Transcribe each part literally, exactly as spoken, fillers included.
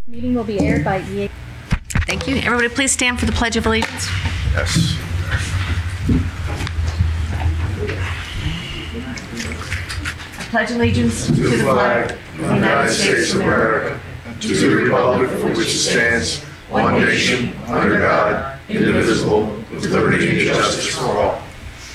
Meeting will be aired by E A. Thank you. Everybody please stand for the Pledge of Allegiance. Yes. I pledge allegiance to the flag of the United States of America, to the republic for which it stands, one nation, under God, indivisible, with liberty and justice for all.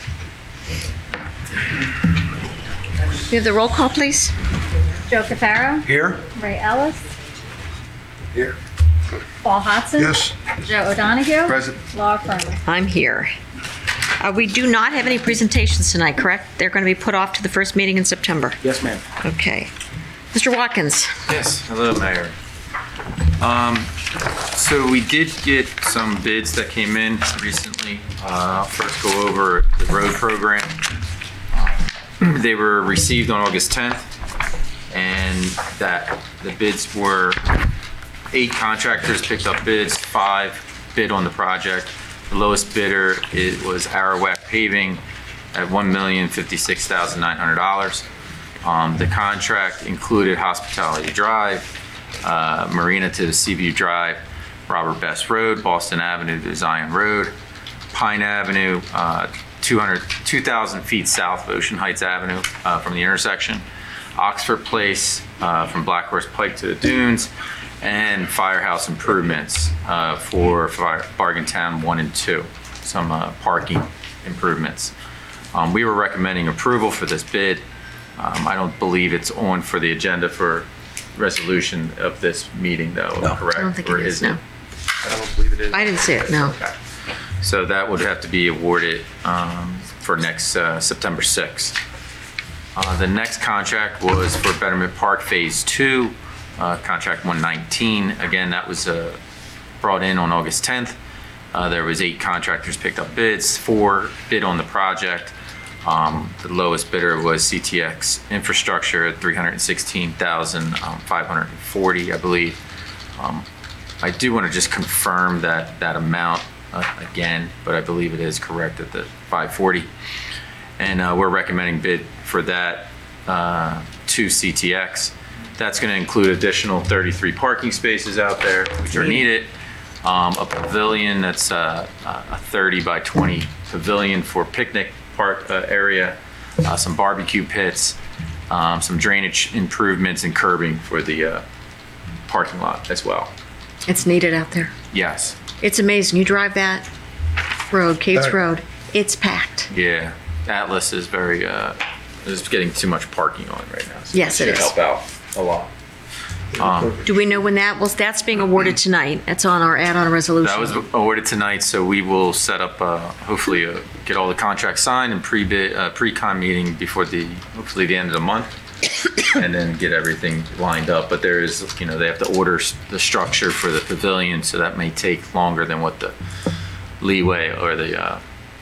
We have the roll call, please. Joe Cafaro. Here? Ray Ellis. Here. Paul Hodson. Yes. Joe O'Donoghue. Present. Laura Furman. I'm here. Uh, we do not have any presentations tonight, correct? They're going to be put off to the first meeting in September. Yes, ma'am. Okay. Mister Watkins. Yes, hello, Mayor. Um, so we did get some bids that came in recently. Uh, I'll first go over the road program. Uh, they were received on August tenth, and that the bids were eight contractors picked up bids, five bid on the project. The lowest bidder it was Arawak Paving at one million fifty-six thousand nine hundred dollars. Um, the contract included Hospitality Drive, uh, Marina to the Seaview Drive, Robert Best Road, Boston Avenue to Zion Road, Pine Avenue, uh, two hundred, two thousand feet south of Ocean Heights Avenue uh, from the intersection, Oxford Place uh, from Black Horse Pike to the Dunes, and Firehouse improvements uh, for Fire, Bargain Town one and two, some uh, parking improvements. Um, we were recommending approval for this bid. Um, I don't believe it's on for the agenda for resolution of this meeting, though, No. correct? I don't think Or it is, it? no. I don't believe it is. I didn't see it, no. Okay. So that would have to be awarded um, for next uh, September sixth. Uh, the next contract was for Betterment Park Phase Two, uh, contract one nineteen. Again, that was uh, brought in on August tenth. Uh, there was eight contractors picked up bids, four bid on the project. Um, the lowest bidder was C T X Infrastructure at three hundred sixteen thousand five hundred forty, I believe. Um, I do want to just confirm that that amount uh, again, but I believe it is correct at the five forty. And uh, we're recommending bid for that uh, to C T X. That's going to include additional thirty-three parking spaces out there, which are needed. Um, a pavilion that's uh, a thirty by twenty pavilion for picnic park uh, area, uh, some barbecue pits, um, some drainage improvements and curbing for the uh, parking lot as well. It's needed out there. Yes. It's amazing. You drive that road, Cates Right. Road, it's packed. Yeah. Atlas is very, uh, is getting too much parking on right now. So Yes, it should is. help out a lot. Um, Do we know when that, well, that's being awarded tonight. That's on our add-on resolution. That was awarded tonight, so we will set up, uh, hopefully, uh, get all the contracts signed and pre-bid, uh, pre-con meeting before the, hopefully the end of the month, and then get everything lined up. But there is, you know, they have to order s- the structure for the pavilion, so that may take longer than what the leeway or the uh,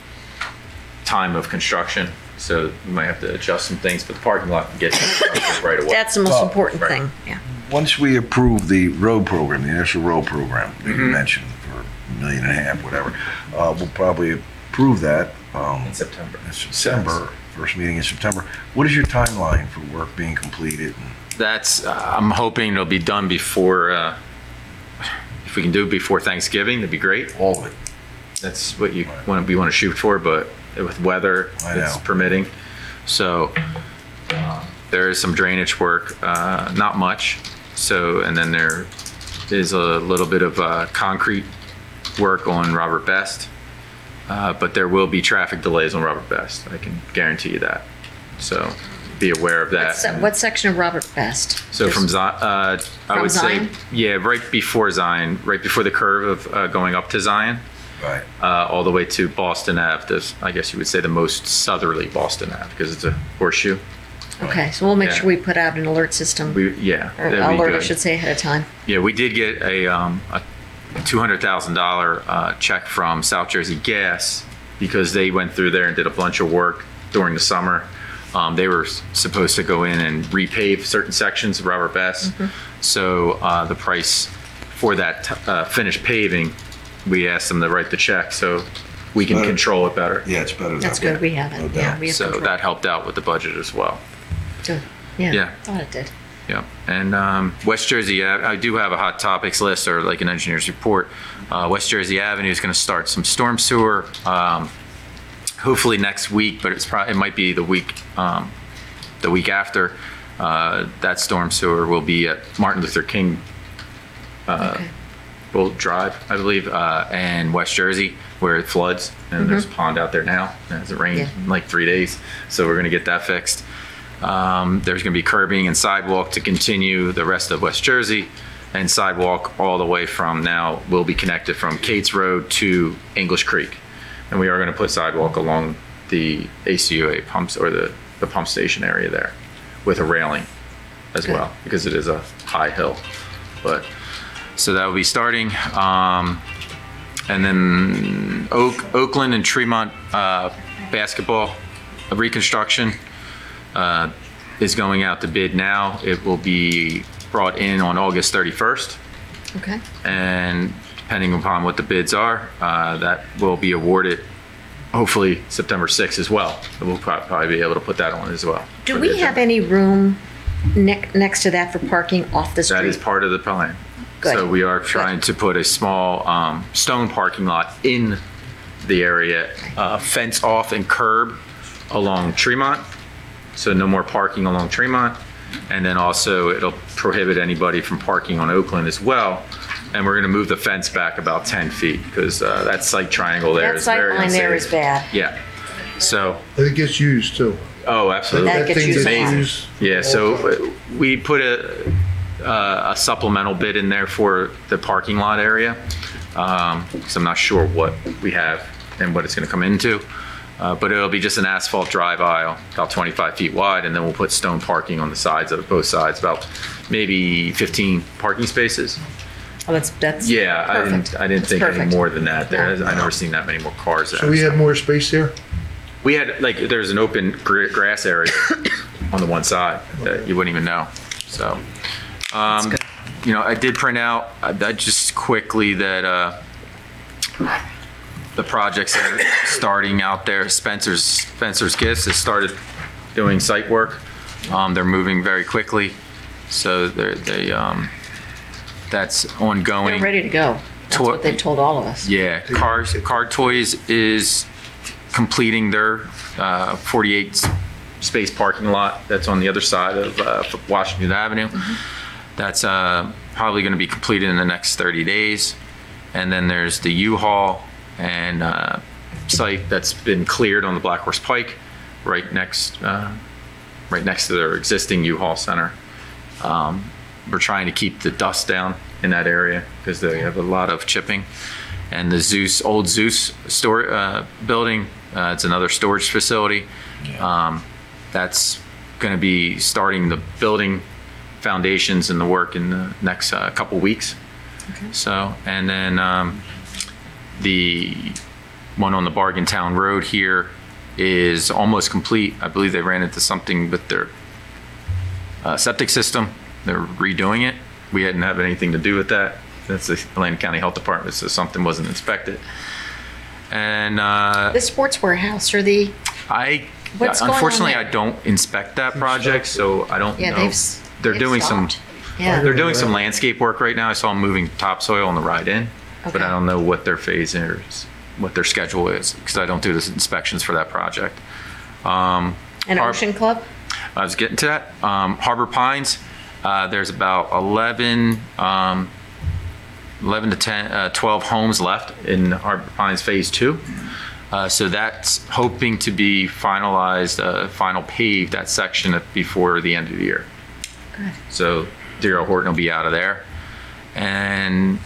time of construction. So we might have to adjust some things, but the parking lot can get constructed right away. That's the most Oh, important right. thing, yeah. Once we approve the road program, the initial road program that Mm-hmm. you mentioned for a million and a half, whatever, uh, we'll probably approve that um, In September. in September, first meeting in September. What is your timeline for work being completed? That's, uh, I'm hoping it'll be done before, uh, if we can do it before Thanksgiving, that'd be great. All of it. That's what you want, we want to shoot for, but with weather, I it's know. permitting. So uh, there is some drainage work, uh, not much. So, and then there is a little bit of uh, concrete work on Robert Best. Uh, but there will be traffic delays on Robert Best. I can guarantee you that. So be aware of that. What se- What section of Robert Best? So from Zion, uh, I From would Zion? say, yeah, right before Zion, right before the curve of uh, going up to Zion, Right. uh, all the way to Boston Ave. This, I guess you would say the most southerly Boston Ave because it's a horseshoe. Okay, so we'll make Yeah. sure we put out an alert system, We, yeah, or that'd be alert, I good. should say, ahead of time. Yeah, we did get a, um, a two hundred thousand dollars uh, check from South Jersey Gas because they went through there and did a bunch of work during the summer. Um, they were s- supposed to go in and repave certain sections of Robert Best. So uh, the price for that t- uh, finished paving, we asked them to write the check so we can Better. control it better. Yeah, it's better that That's way. good, we have No it, yeah, doubt. we have So control. that helped out with the budget as well. Good. Yeah, Yeah. thought it did. Yep. And um, West Jersey, I, I do have a hot topics list or like an engineer's report. Uh, West Jersey Avenue is going to start some storm sewer, um, hopefully next week, but it's probably, it might be the week, um, the week after. Uh, that storm sewer will be at Martin Luther King uh, Okay. Bull Drive, I believe, uh, and West Jersey, where it floods, and there's a pond out there now. It hasn't rained Mm-hmm. Yeah. in like three days, so we're going to get that fixed. Um, there's going to be curbing and sidewalk to continue the rest of West Jersey, and sidewalk all the way from now will be connected from Cates Road to English Creek. And we are going to put sidewalk along the A C U A pumps or the, the pump station area there with a railing as Good. well, because it is a high hill. But so that will be starting. Um, and then Oak, Oakland and Tremont uh, basketball reconstruction uh, is going out to bid now. It will be brought in on August thirty-first. Okay. And depending upon what the bids are, uh, that will be awarded hopefully September sixth as well. We'll prob- probably be able to put that on as well. Do for we the have agenda. any room ne- next to that for parking off the street? That is part of the plan. Good. So we are trying to put a small um, stone parking lot in the area, uh, fence off and curb along Tremont. So no more parking along Tremont. And then also it'll prohibit anybody from parking on Oakland as well. And we're gonna move the fence back about ten feet because uh, that site triangle there That is sight very line there unsafe. is bad. Yeah. So, And it gets used too. oh, absolutely. That gets thing used a lot. used Yeah, all so the time. uh, we put a, uh, a supplemental bid in there for the parking lot area. Um, so I'm not sure what we have and what it's gonna come into. Uh, but it'll be just an asphalt drive aisle, about twenty-five feet wide, and then we'll put stone parking on the sides of both sides, about maybe fifteen parking spaces. Oh, that's, that's. Yeah, I perfect. didn't, I didn't That's think any perfect. more than that there. Yeah. I never seen that many more cars there. So we have more space there? We had, like, there's an open gr- grass area on the one side that you wouldn't even know, so. Um, good. you know, I did print out, I, I just quickly that, uh, the projects that are starting out there, Spencer's, Spencer's Gifts has started doing site work. Um, they're moving very quickly, so they're, they, um, that's ongoing. They're ready to go. That's To- what they told all of us. Yeah, Cars, Car Toys is completing their uh, forty-eight s- space parking lot that's on the other side of uh, Washington Avenue. That's uh, probably going to be completed in the next thirty days. And then there's the U-Haul and uh, site that's been cleared on the Black Horse Pike, right next, uh, right next to their existing U-Haul center. Um, We're trying to keep the dust down in that area because they have a lot of chipping. And the Zeus, old Zeus store, uh, building, uh, it's another storage facility. Um, that's gonna be starting the building foundations and the work in the next, uh, couple weeks. So, and then, um, the one on the Bargain Town Road here is almost complete. I believe they ran into something with their, uh, septic system. They're redoing it. We hadn't have anything to do with that. That's the Atlantic County Health Department, so something wasn't inspected. And uh, The sports warehouse or the, I, What's going on unfortunately, there? I don't inspect that project, so I don't yeah, know. they've. s- They're they've doing some, stopped. Yeah. they're doing some landscape work right now. I saw them moving topsoil on the ride in, but Okay. I don't know what their phase is, what their schedule is, because I don't do the inspections for that project. Um, An our- Ocean Club? I was getting to that. Um, Harbor Pines, uh, there's about eleven, um, eleven to ten, uh, twelve homes left in Harbor Pines Phase Two. Uh, so that's hoping to be finalized, uh, final paved, that section at- before the end of the year. Good. So Daryl Horton will be out of there. And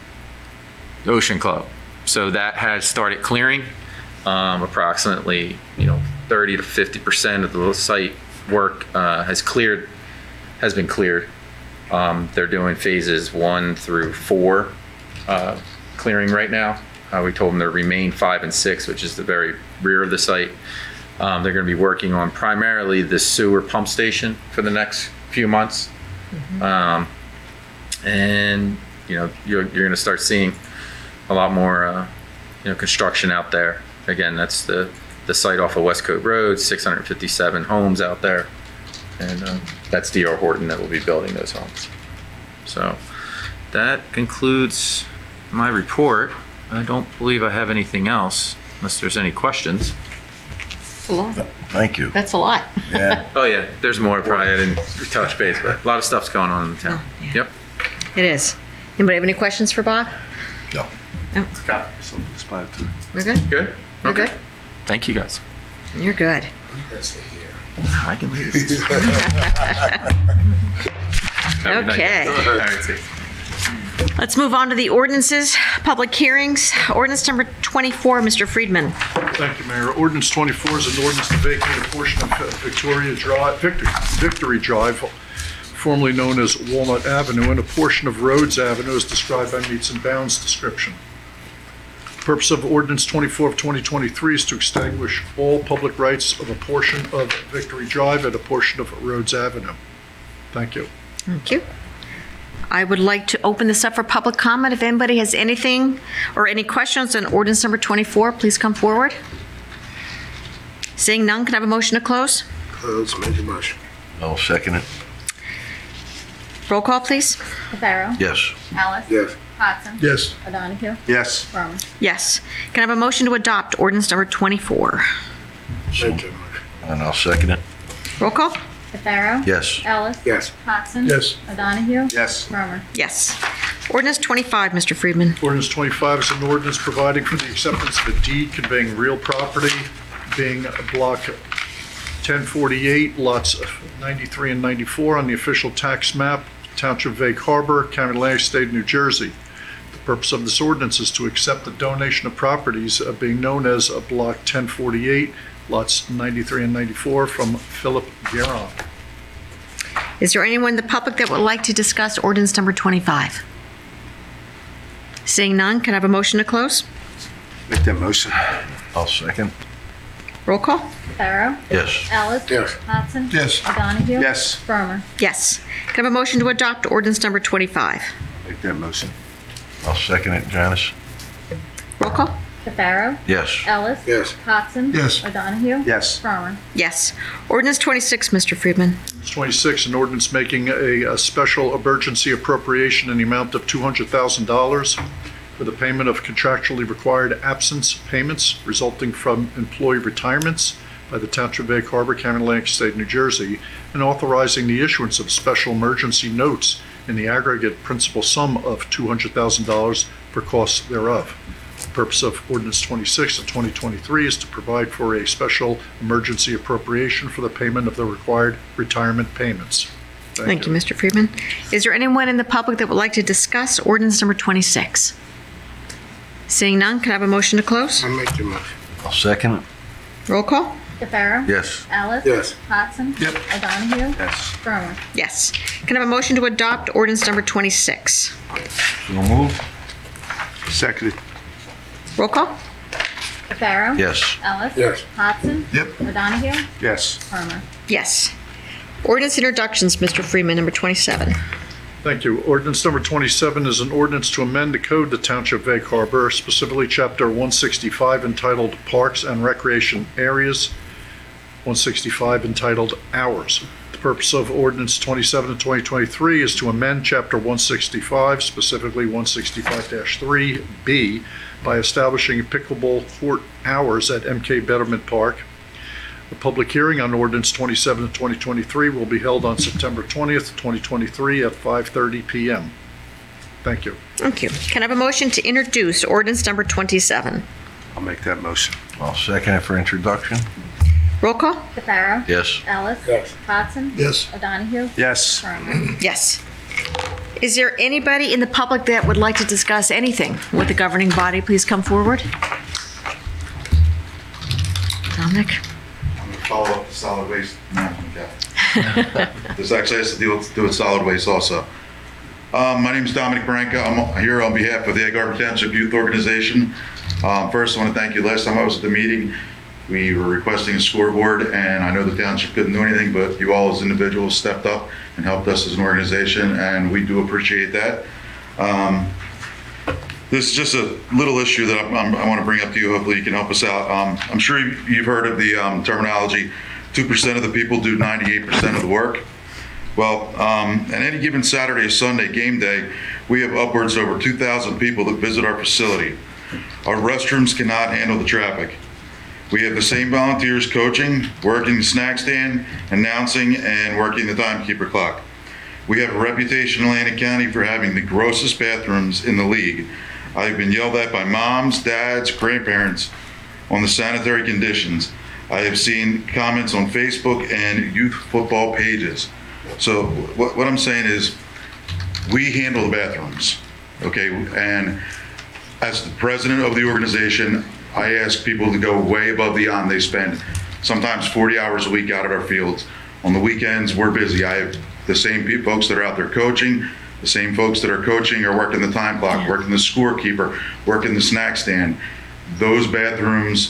Ocean Club. So that has started clearing. Um, approximately, you know, thirty to fifty percent of the site work uh, has cleared, has been cleared. Um, they're doing phases one through four uh, clearing right now. Uh, we told them to remain five and six, which is the very rear of the site. Um, they're going to be working on primarily the sewer pump station for the next few months. Um, and, you know, you're, you're going to start seeing a lot more, uh, you know, construction out there. Again, that's the, the site off of Westcote Road, six hundred fifty-seven homes out there. And uh, that's D R Horton that will be building those homes. So that concludes my report. I don't believe I have anything else, unless there's any questions. That's a lot. Thank you. That's a lot. Yeah. Oh, yeah, there's more. Probably I didn't touch base, but a lot of stuff's going on in the town. Oh, yeah. Yep. It is. Anybody have any questions for Bob? No. Got it. We're good? Good? We're Okay. good? Thank you, guys. You're good. I can leave this. Okay. All right, see. Let's move on to the ordinances, public hearings. Ordinance number twenty-four, Mister Friedman. Thank you, Mayor. Ordinance twenty-four is an ordinance to vacate a portion of Victoria Drive, Victory, Victory Drive, formerly known as Walnut Avenue, and a portion of Rhodes Avenue as described by meets and bounds description. The purpose of ordinance twenty-four of twenty twenty-three is to extinguish all public rights of a portion of Victory Drive and a portion of Rhodes Avenue. Thank you. Thank you. I would like to open this up for public comment. If anybody has anything or any questions on ordinance number twenty-four, please come forward. Seeing none, can I have a motion to close? Close, make a motion. I'll second it. Roll call, please. Cafaro. Yes. Ellis. Yes. Hodson. Yes. O'Donoghue. Yes. Brummer. Yes. Can I have a motion to adopt ordinance number twenty-four? And I'll second it. Roll call? Cafaro. Yes. Ellis. Yes. Hodson. Yes. O'Donoghue. Yes. Brummer. Yes. Ordinance twenty-five, Mister Friedman. Ordinance twenty-five is an ordinance providing for the acceptance of a deed conveying real property, being block ten forty-eight, lots ninety-three and ninety-four on the official tax map, Township of Egg Harbor, County of Atlantic, State of New Jersey. The purpose of this ordinance is to accept the donation of properties uh, being known as uh, block ten forty-eight, lots ninety-three and ninety-four from Philip Guerin. Is there anyone in the public that would like to discuss ordinance number twenty-five? Seeing none, can I have a motion to close? Make that motion. I'll second. Roll call? Cafaro. Yes. Ellis. Yes. Hodson. Yes. O'Donoghue. Yes. Brummer. Yes. Can I have a motion to adopt ordinance number twenty-five? Make that motion. I'll second it, Janice. Roll call? Cafaro. Yes. Ellis. Yes. Hodson. Yes. O'Donoghue. Yes. Brummer. Yes. Ordinance twenty-six, Mister Friedman. Ordinance twenty-six, an ordinance making a, a special emergency appropriation in the amount of two hundred thousand dollars for the payment of contractually required absence payments resulting from employee retirements by the Township of Egg Harbor, County of Atlantic, State of New Jersey, and authorizing the issuance of special emergency notes in the aggregate principal sum of two hundred thousand dollars for costs thereof. The purpose of ordinance twenty-six of twenty twenty-three is to provide for a special emergency appropriation for the payment of the required retirement payments. Thank you, Mister Friedman. Is there anyone in the public that would like to discuss ordinance number twenty-six? Seeing none, can I have a motion to close? I'll make the motion. I'll second it. Roll call? Cafaro. Yes. Ellis. Yes. Hodson. Yep. O'Donoghue. Yes. Brummer. Yes. Can I have a motion to adopt ordinance number twenty-six? So move. Seconded. Roll call? Cafaro. Yes. Ellis. Yes. Hodson. Yep. O'Donoghue. Yes. Brummer. Yes. Ordinance introductions, Mister Freeman, number twenty-seven. Thank you. Ordinance number twenty-seven is an ordinance to amend the code of the Township of Egg Harbor, specifically Chapter one sixty-five entitled Parks and Recreation Areas, one sixty-five entitled Hours. The purpose of ordinance twenty-seven of twenty twenty-three is to amend Chapter one sixty-five, specifically one sixty-five dash three B, by establishing pickleball court hours at M K Betterment Park. The public hearing on ordinance twenty-seven of twenty twenty-three will be held on September twentieth, twenty twenty-three at five thirty p m Thank you. Thank you. Can I have a motion to introduce ordinance number twenty-seven? I'll make that motion. I'll second it for introduction. Roll call? Cafaro. Yes. Ellis. Yes. Hodson. Yes. O'Donoghue. Yes. Brummer. Yes. Is there anybody in the public that would like to discuss anything with the governing body? Please come forward. Dominic? Follow up the solid waste management cap. This actually has to do with, do with solid waste also. Um, my name is Dominic Branca. I'm here on behalf of the Egg Harbor Township Youth Organization. Um, first, I want to thank you. Last time I was at the meeting, we were requesting a scoreboard, and I know the township couldn't do anything, but you all as individuals stepped up and helped us as an organization, and we do appreciate that. Um, This is just a little issue that I'm, I'm, I want to bring up to you. Hopefully you can help us out. Um, I'm sure you've heard of the um, terminology two percent of the people do ninety-eight percent of the work. Well, um, on any given Saturday or Sunday game day, we have upwards of over two thousand people that visit our facility. Our restrooms cannot handle the traffic. We have the same volunteers coaching, working the snack stand, announcing, and working the timekeeper clock. We have a reputation in Atlantic County for having the grossest bathrooms in the league. I've been yelled at by moms, dads, grandparents on the sanitary conditions. I have seen comments on Facebook and youth football pages. So what, what I'm saying is, we handle the bathrooms, okay? And as the president of the organization, I ask people to go way above the beyond. They spend sometimes forty hours a week out at our fields. On the weekends, we're busy. I have the same pe- folks that are out there coaching, the same folks that are coaching are working the time clock, working the scorekeeper, working the snack stand. Those bathrooms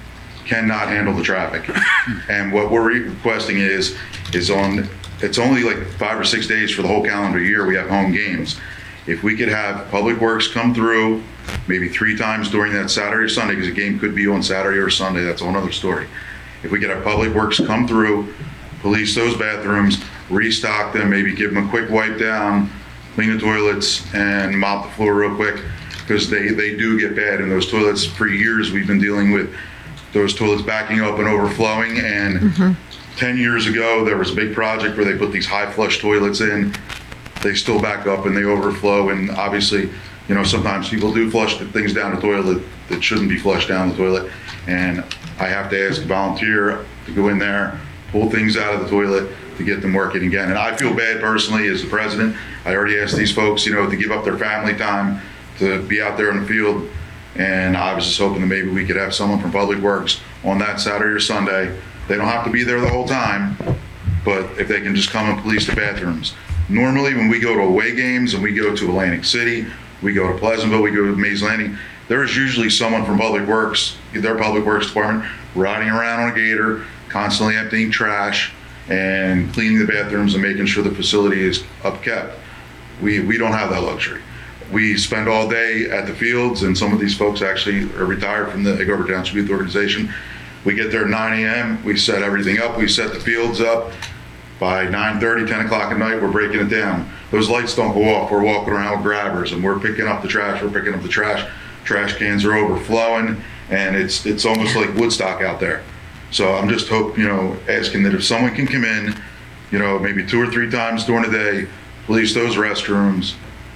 cannot handle the traffic. And what we're requesting is, is on, it's only like five or six days for the whole calendar year we have home games. If we could have Public Works come through maybe three times during that Saturday or Sunday, because a game could be on Saturday or Sunday, that's a whole other story. If we could have Public Works come through, police those bathrooms, restock them, maybe give them a quick wipe down, clean the toilets, and mop the floor real quick, because they, they do get bad. And those toilets, for years, we've been dealing with those toilets backing up and overflowing. And mm-hmm. ten years ago, there was a big project where they put these high flush toilets in. They still back up and they overflow. And obviously, you know, sometimes people do flush things down the toilet that shouldn't be flushed down the toilet. And I have to ask a volunteer to go in there, pull things out of the toilet to get them working again. And I feel bad personally as the president. I already asked these folks, you know, to give up their family time to be out there in the field. And I was just hoping that maybe we could have someone from Public Works on that Saturday or Sunday. They don't have to be there the whole time, but if they can just come and police the bathrooms. Normally, when we go to away games and we go to Atlantic City, we go to Pleasantville, we go to Mays Landing, there is usually someone from Public Works, their Public Works department, riding around on a gator, constantly emptying trash and cleaning the bathrooms and making sure the facility is upkept. We, we don't have that luxury. We spend all day at the fields, and some of these folks actually are retired from the Egg Harbor Township Youth Organization. We get there at nine a m, we set everything up, we set the fields up. By nine thirty, ten o'clock at night, we're breaking it down. Those lights don't go off, we're walking around with grabbers, and we're picking up the trash, we're picking up the trash. Trash cans are overflowing, and it's it's almost like Woodstock out there. So I'm just hope, you know, asking that if someone can come in, you know, maybe two or three times during the day, police those restrooms,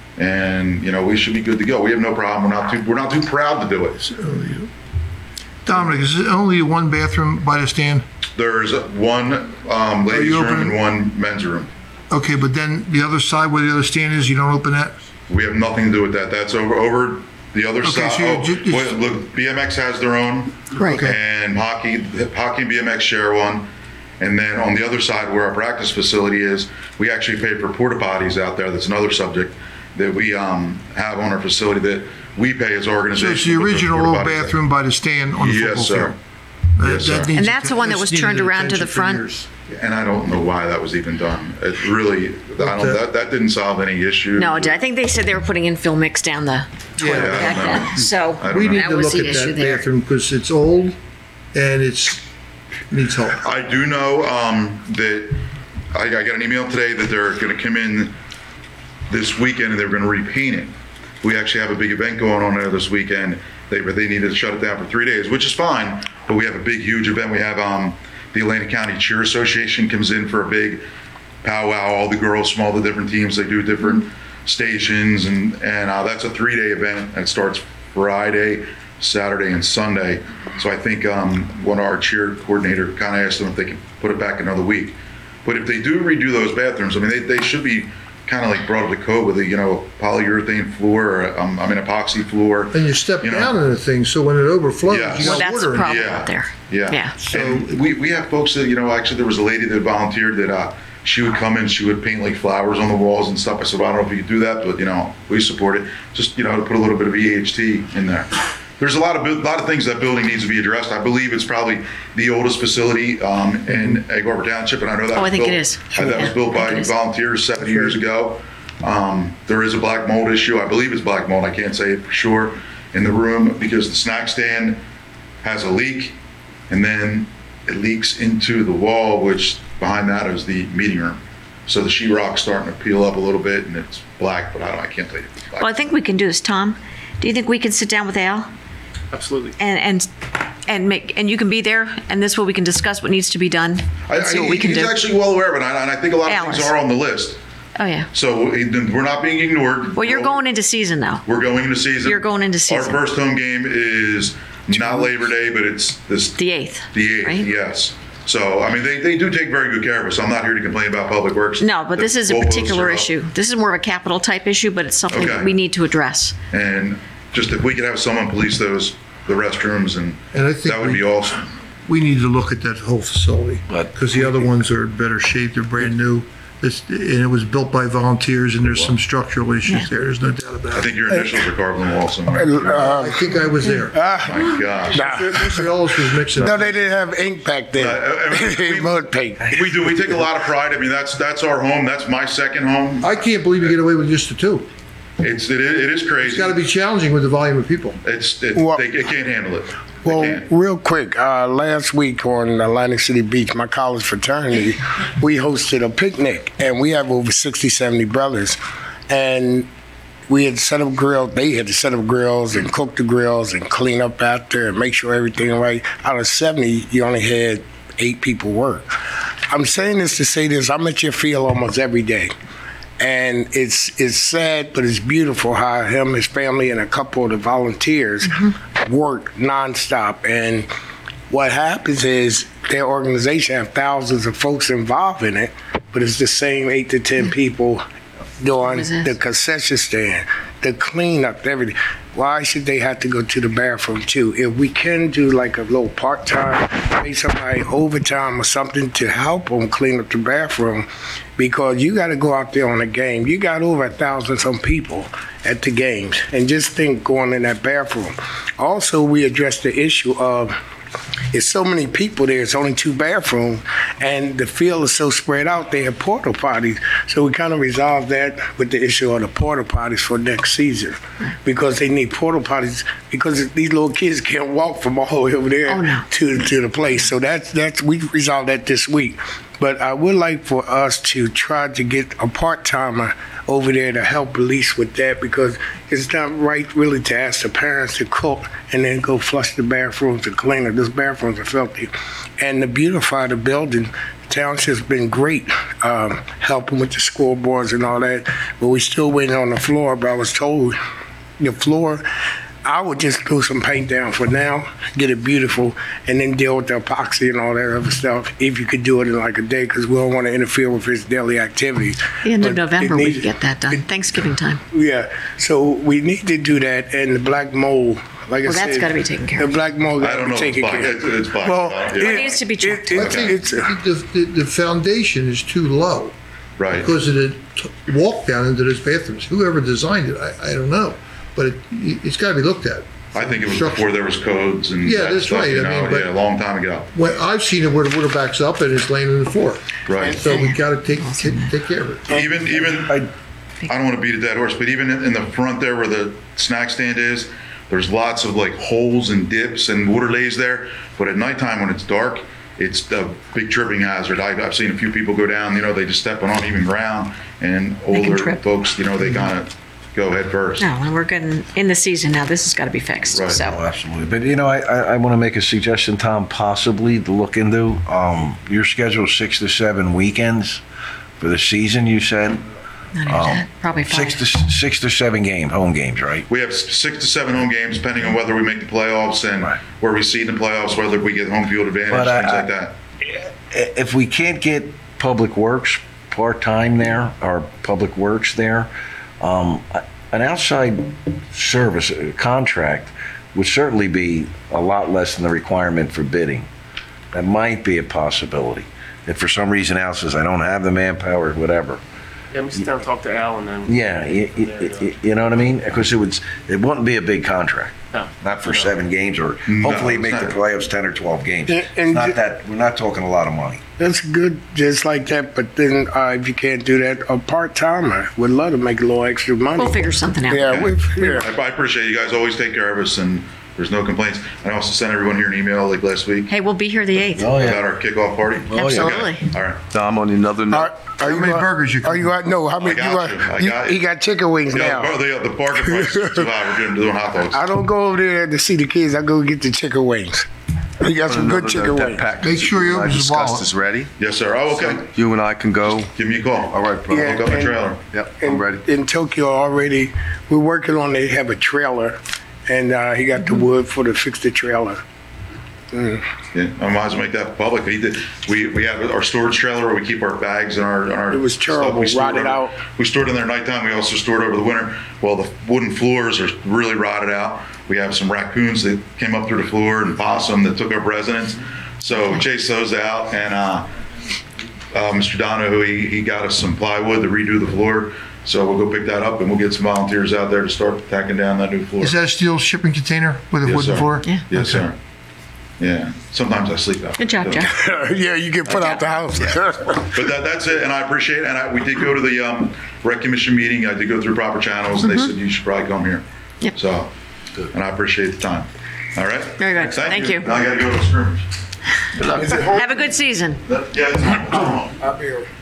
and, you know, we should be good to go. We have no problem. We're not too, we're not too proud to do it. Dominic, is it only one bathroom by the stand? There's one um, ladies' room and one men's room. Okay, but then the other side where the other stand is, you don't open that? We have nothing to do with that. That's over over the other Okay, side. so you're Oh, ju- wait, look, B M X has their own. Right. Okay. And hockey, hockey and B M X share one. And then on the other side where our practice facility is, we actually pay for porta potties out there. That's another subject that we um, have on our facility that we pay as an So organization. it's the to put those original porta old potties there. bathroom by the stand on the football Yes, field? sir. That- Yes, that sir. needs And that's the one that was needed turned around to the attention for front? years. And I don't know why that was even done. It really, I don't, that, that didn't solve any issue. No, I think they said they were putting in fill mix down the toilet Yeah, I back don't know. then. So I don't We know. need that to was look the at issue that there. bathroom because it's old and it's, needs help. I do know um, that I, I got an email today that they're going to come in this weekend and they're going to repaint it. We actually have a big event going on there this weekend. They they needed to shut it down for three days, which is fine. But we have a big, huge event. We have um, the Atlantic County Cheer Association comes in for a big powwow. All the girls from all the different teams. They do different stations, and and uh, that's a three-day event. It starts Friday, Saturday, and Sunday. So I think um, one of our cheer coordinator kind of asked them if they could put it back another week. But if they do redo those bathrooms, I mean, they, they should be kind of like brought up to code with a, you know, polyurethane floor, or um, I mean, epoxy floor. And you step You know. down in the thing, so when it overflows, Yes. you Well, got that's the water in it. problem Yeah. out there. Yeah. Yeah. So we, we have folks that, you know, actually there was a lady that volunteered that uh, she would come in, she would paint like flowers on the walls and stuff. I said, well, I don't know if you could do that, but, you know, we support it. Just, you know, to put a little bit of E H T in there. There's a lot of, bu- lot of things that building needs to be addressed. I believe it's probably the oldest facility um, in Egg Harbor Township, and I know that Oh, I was think built- it is. uh, That was Yeah, built I think by it is. volunteers seventy years ago. Um, there is a black mold issue. I believe it's black mold. I can't say it for sure in the room because the snack stand has a leak, and then it leaks into the wall, which behind that is the meeting room. So the sheetrock's starting to peel up a little bit, and it's black, but I don't, I can't tell you if it's black. Well, I think we can do this, Tom. Do you think we can sit down with Al Absolutely. and, and, and make, and you can be there, and this way we can discuss what needs to be done, I- and see I- what we can He's do? actually well aware of it, and I and I think a lot of Alice. things are on the list. Oh, yeah. So he- we're not being ignored. Well, you're going into season now. We're going into season. You're going into season. Our first home game is not Labor Day, but it's this. The eighth. The eighth, right? yes. So, I mean, they, they do take very good care of us. I'm not here to complain about Public Works. No, but this The is a goalposts particular are up. issue. This is more of a capital type issue, but it's something that Okay. we need to address. And just if we could have someone police those, the restrooms, and And I think that would we- be awesome. We need to look at that whole facility, But- because the other ones are in better shape, they're brand new. This, and it was built by volunteers, and there's some structural Yeah. issues there, there's no doubt I about it. think your initials are carved on the wall somewhere. I think I was there. My gosh. Nah. Mister Ellis was mixing No, up. they didn't have ink back then. Uh, I mean, we- Mud paint. We do, we take a lot of pride. I mean, that's, that's our home. That's my second home. I can't believe you get away with just the two. It's, it is, it is crazy. It's gotta be challenging with the volume of people. It's, it, Well- they, they can't handle it. They Well, can't. real quick, uh, last week on Atlantic City Beach, my college fraternity, we hosted a picnic, and we have over sixty, seventy brothers. And we had set up grills, they had to set up grills and cook the grills and clean up after and make sure everything right. Out of seventy, you only had eight people work. I'm saying this to say this, I'm at your field almost every day. And it's it's sad, but it's beautiful how him, his family, and a couple of the volunteers work nonstop. And what happens is their organization have thousands of folks involved in it, but it's the same eight to ten people doing is this? the concession stand, the cleanup, everything. Why should they have to go to the bathroom too? If we can do like a little part-time, pay somebody overtime or something to help them clean up the bathroom, because you got to go out there on a game. You got over a thousand some people at the games, and just think going in that bathroom. Also, we addressed the issue of it's so many people there, it's only two bathrooms, and the field is so spread out, they have porta potties. So we kind of resolved that with the issue of the porta potties for next season, because they need porta potties, because these little kids can't walk from all the way over there Oh, no. to, to the place. So that's, that's, we resolved that this week. But I would like for us to try to get a part-timer over there to help police with that, because it's not right really to ask the parents to cook and then go flush the bathrooms and clean it. Those bathrooms are filthy. And to beautify the building, the township's been great, um, helping with the scoreboards and all that, but we still waiting on the floor. But I was told the floor, I would just do some paint down for now, get it beautiful, and then deal with the epoxy and all that other stuff, if you could do it in like a day, because we don't want to interfere with his daily activities. The end of But it November, we needs- can get that done. Thanksgiving time. Yeah, so we need to do that, and the black mold, like I Well, said. that's gotta be taken care of. The black mold I got don't to know be if it's taken black. care It's, of. it's black. Well, Uh, it, yeah. It needs to be checked. It, I it, think it's, the, the, the foundation is too low Right. because of the t- walk down into those bathrooms. Whoever designed it, I, I don't know, but it, it's gotta be looked at. I think it was Structure. before there was codes and Yeah, that that's stuff, right. you I mean, know, but- yeah, a long time ago. When, I've seen it where the water backs up and it's laying on the floor. Right. So we gotta take, take, take care of it. Even, even, I, I don't want to beat a dead horse, but even in, in the front there where the snack stand is, there's lots of like holes and dips and water lays there. But at nighttime when it's dark, it's a big tripping hazard. I, I've seen a few people go down, you know, they just step on uneven ground, and They can older trip. folks, you know, they kind of go head first. No, and we're getting in the season now. This has got to be fixed. Right. Oh, So, absolutely. But, you know, I, I, I want to make a suggestion, Tom, possibly to look into. Um, your schedule six to seven weekends for the season, you said? not even that. Probably five. Six to, six to seven game, home games, right? We have s- six to seven home games, depending on whether we make the playoffs and Right. where we seed in the playoffs, whether we get home field advantage, But I- things like I- that. If we can't get Public Works part-time there, or Public Works there, um, an outside service uh, contract would certainly be a lot less than the requirement for bidding. That might be a possibility. If for some reason Al says, I don't have the manpower, whatever. Yeah, let me sit down and talk to Al and then. Yeah, you, you, you know what I mean? Because it would, it wouldn't be a big contract. No. Not for No. seven games, or No, hopefully it's make the not. playoffs ten or twelve games. And- It's and not ju- that, we're not talking a lot of money. That's good, just like that. But then, uh, if you can't do that, a part timer would love to make a little extra money. We'll figure something out. Yeah, we yeah. I I appreciate you guys always take care of us, and there's no complaints. I also sent everyone here an email like last week Hey, we'll be here the eighth. Oh, about yeah. our kickoff party. yeah. Absolutely. Okay. All right. Tom, on another Are, note, are you many got- burgers you Are you got, no, how many, you got got, you. I you- got he you. got chicken wings Yeah, now. the, the, the parking price is too high. We're doing, doing hot dogs. I don't go over there to see the kids, I go get the chicken wings. We got on some good another chicken note, that wings. package Make sure that he you and I opens his discussed wallet. is ready. Yes, sir. Oh, okay. You and I can go. Give me a call. All right, brother. Yeah. Hook up my and- trailer. Yep, I'm In- ready. In Tokyo already, we're working on, they have a trailer, and uh, he got the wood for to fix the trailer. Yeah, I might as well make that public. He did, we, we have our storage trailer where we keep our bags and our, and our. It was stuff. terrible, We stored rotted over- out. We stored in there nighttime. We also stored over the winter. Well, the wooden floors are really rotted out. We have some raccoons that came up through the floor and possum that took up residence. So chased those out, and, uh, uh, Mister Donohue, he, he got us some plywood to redo the floor. So we'll go pick that up and we'll get some volunteers out there to start tacking down that new floor. Is that a steel shipping container with a Yes, wooden sir. floor? Yeah. Yes, sir. Yeah. Sometimes I sleep out. Good job, So- Jeff. Yeah, you get put out the house. But that, that's it, and I appreciate it, and I, we did go to the, um, rec commission meeting, I did go through proper channels, and they said you should probably come here. Yep. So, and I appreciate the time. All right? Very good. Thank you. Now I gotta go to the scrimmage. Is it home? Have a good season. That- Yeah, it's home, it's home. I'll be here.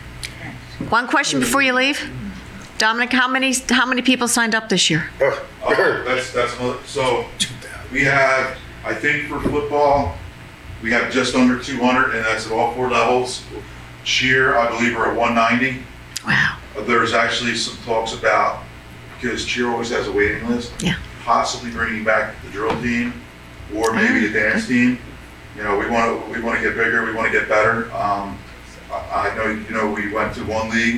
One question before you leave. Dominic, how many, how many people signed up this year? Oh, that's, that's, another- so, we have, I think for football, we have just under two hundred, and that's at all four levels. Cheer, I believe, are at one ninety. Wow. There's actually some talks about, because cheer always has a waiting list. Yeah. Possibly bringing back the drill team, or maybe a dance team. You know, we want to, we want to get bigger, we want to get better. Um, I, I know, you know, we went to one league,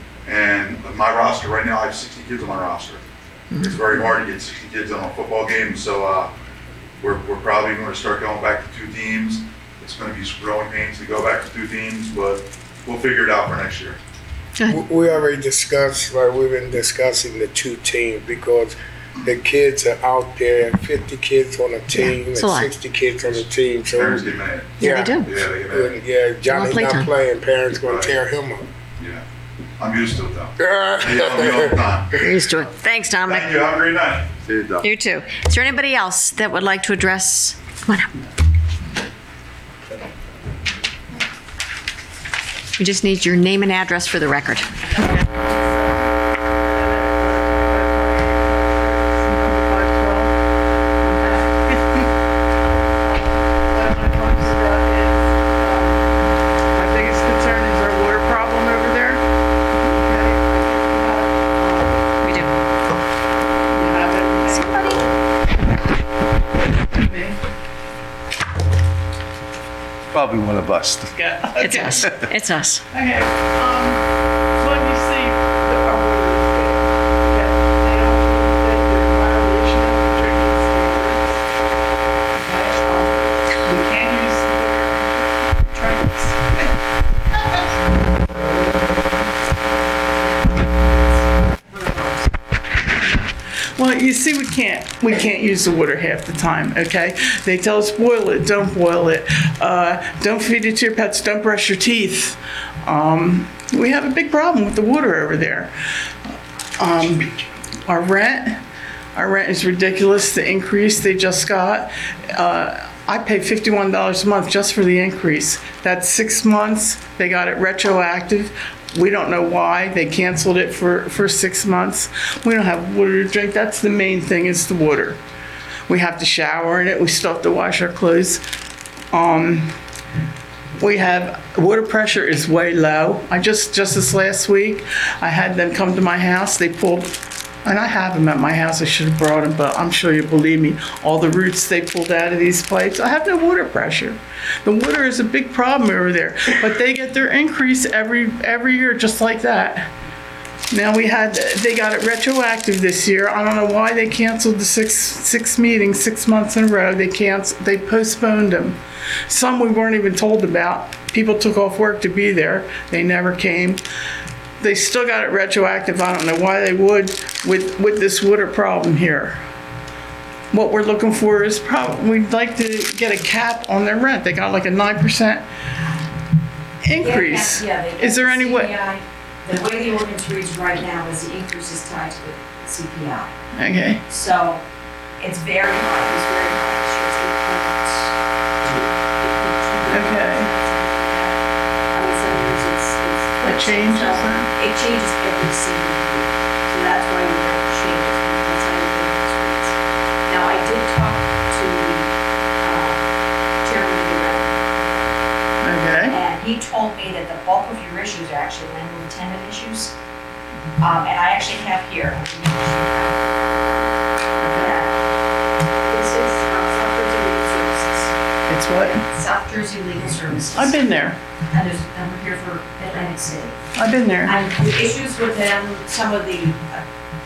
and my roster, right now, I have sixty kids on my roster. It's very hard to get sixty kids on a football game, so, uh, we're, we're probably going to start going back to two teams. It's going to be growing pains to go back to two teams, but we'll figure it out for next year. We- We already discussed, like, we've been discussing the two teams because the kids are out there, fifty kids on a team and it's a lot. sixty kids on a team, so. Parents get mad. Yeah, they do. Yeah, they get When- mad. Yeah, Johnny's playtime. not playing, parents gonna Right. tear him up. Yeah. I'm used to it though. They tell me all the time. You're used to it. Thanks, Dominic. Thank you. Have a great night. See you, Doc. You too. Is there anybody else that would like to address? Come on up. We just need your name and address for the record. My biggest concern is our water problem over there. We do. You have everything. Me? Probably one of us. Yeah. It's us. It's us. Okay, um, let me see the, our water is good. Yeah, they don't, they, they're in violation of the drinking standards. Okay, um, we can't use the water drinks. Well, you see, we can't, we can't use the water half the time, okay? They tell us boil it, don't boil it, uh, don't feed it to your pets, don't brush your teeth. Um, we have a big problem with the water over there. Um, our rent, our rent is ridiculous, the increase they just got. Uh, I pay fifty-one dollars a month just for the increase. That's six months, they got it retroactive. We don't know why, they canceled it for, for six months. We don't have water to drink, that's the main thing, is the water. We have to shower in it, we still have to wash our clothes. Um, we have, water pressure is way low. I just, just this last week, I had them come to my house, they pulled, and I have them at my house, I should have brought them, but I'm sure you believe me, all the roots they pulled out of these pipes, I have no water pressure. The water is a big problem over there, but they get their increase every, every year, just like that. Now we had, they got it retroactive this year. I don't know why they canceled the six, six meetings, six months in a row. They canceled, they postponed them. Some we weren't even told about. People took off work to be there. They never came. They still got it retroactive. I don't know why they would with, with this water problem here. What we're looking for is probably, we'd like to get a cap on their rent. They got like a nine percent increase. Yeah, they- Is there any way? C P I, the way the ordinance reads right now is the increase is tied to the C P I. Okay. So it's very high, it's very high Okay. I mean, some years it's, it's. It changes, so huh? It changes every single year. So that's why you have changes, because that's how you get those rates. Now, I did talk to the, um, chairman of the rep. Okay. And he told me that the bulk of your issues are actually landlord tenant issues. Um, and I actually have here. that This is um, South Jersey Legal Services. It's what? South Jersey Legal Services. I've been there. And there's, and we're here for Atlantic City. I've been there. And the issues with them, some of the, uh,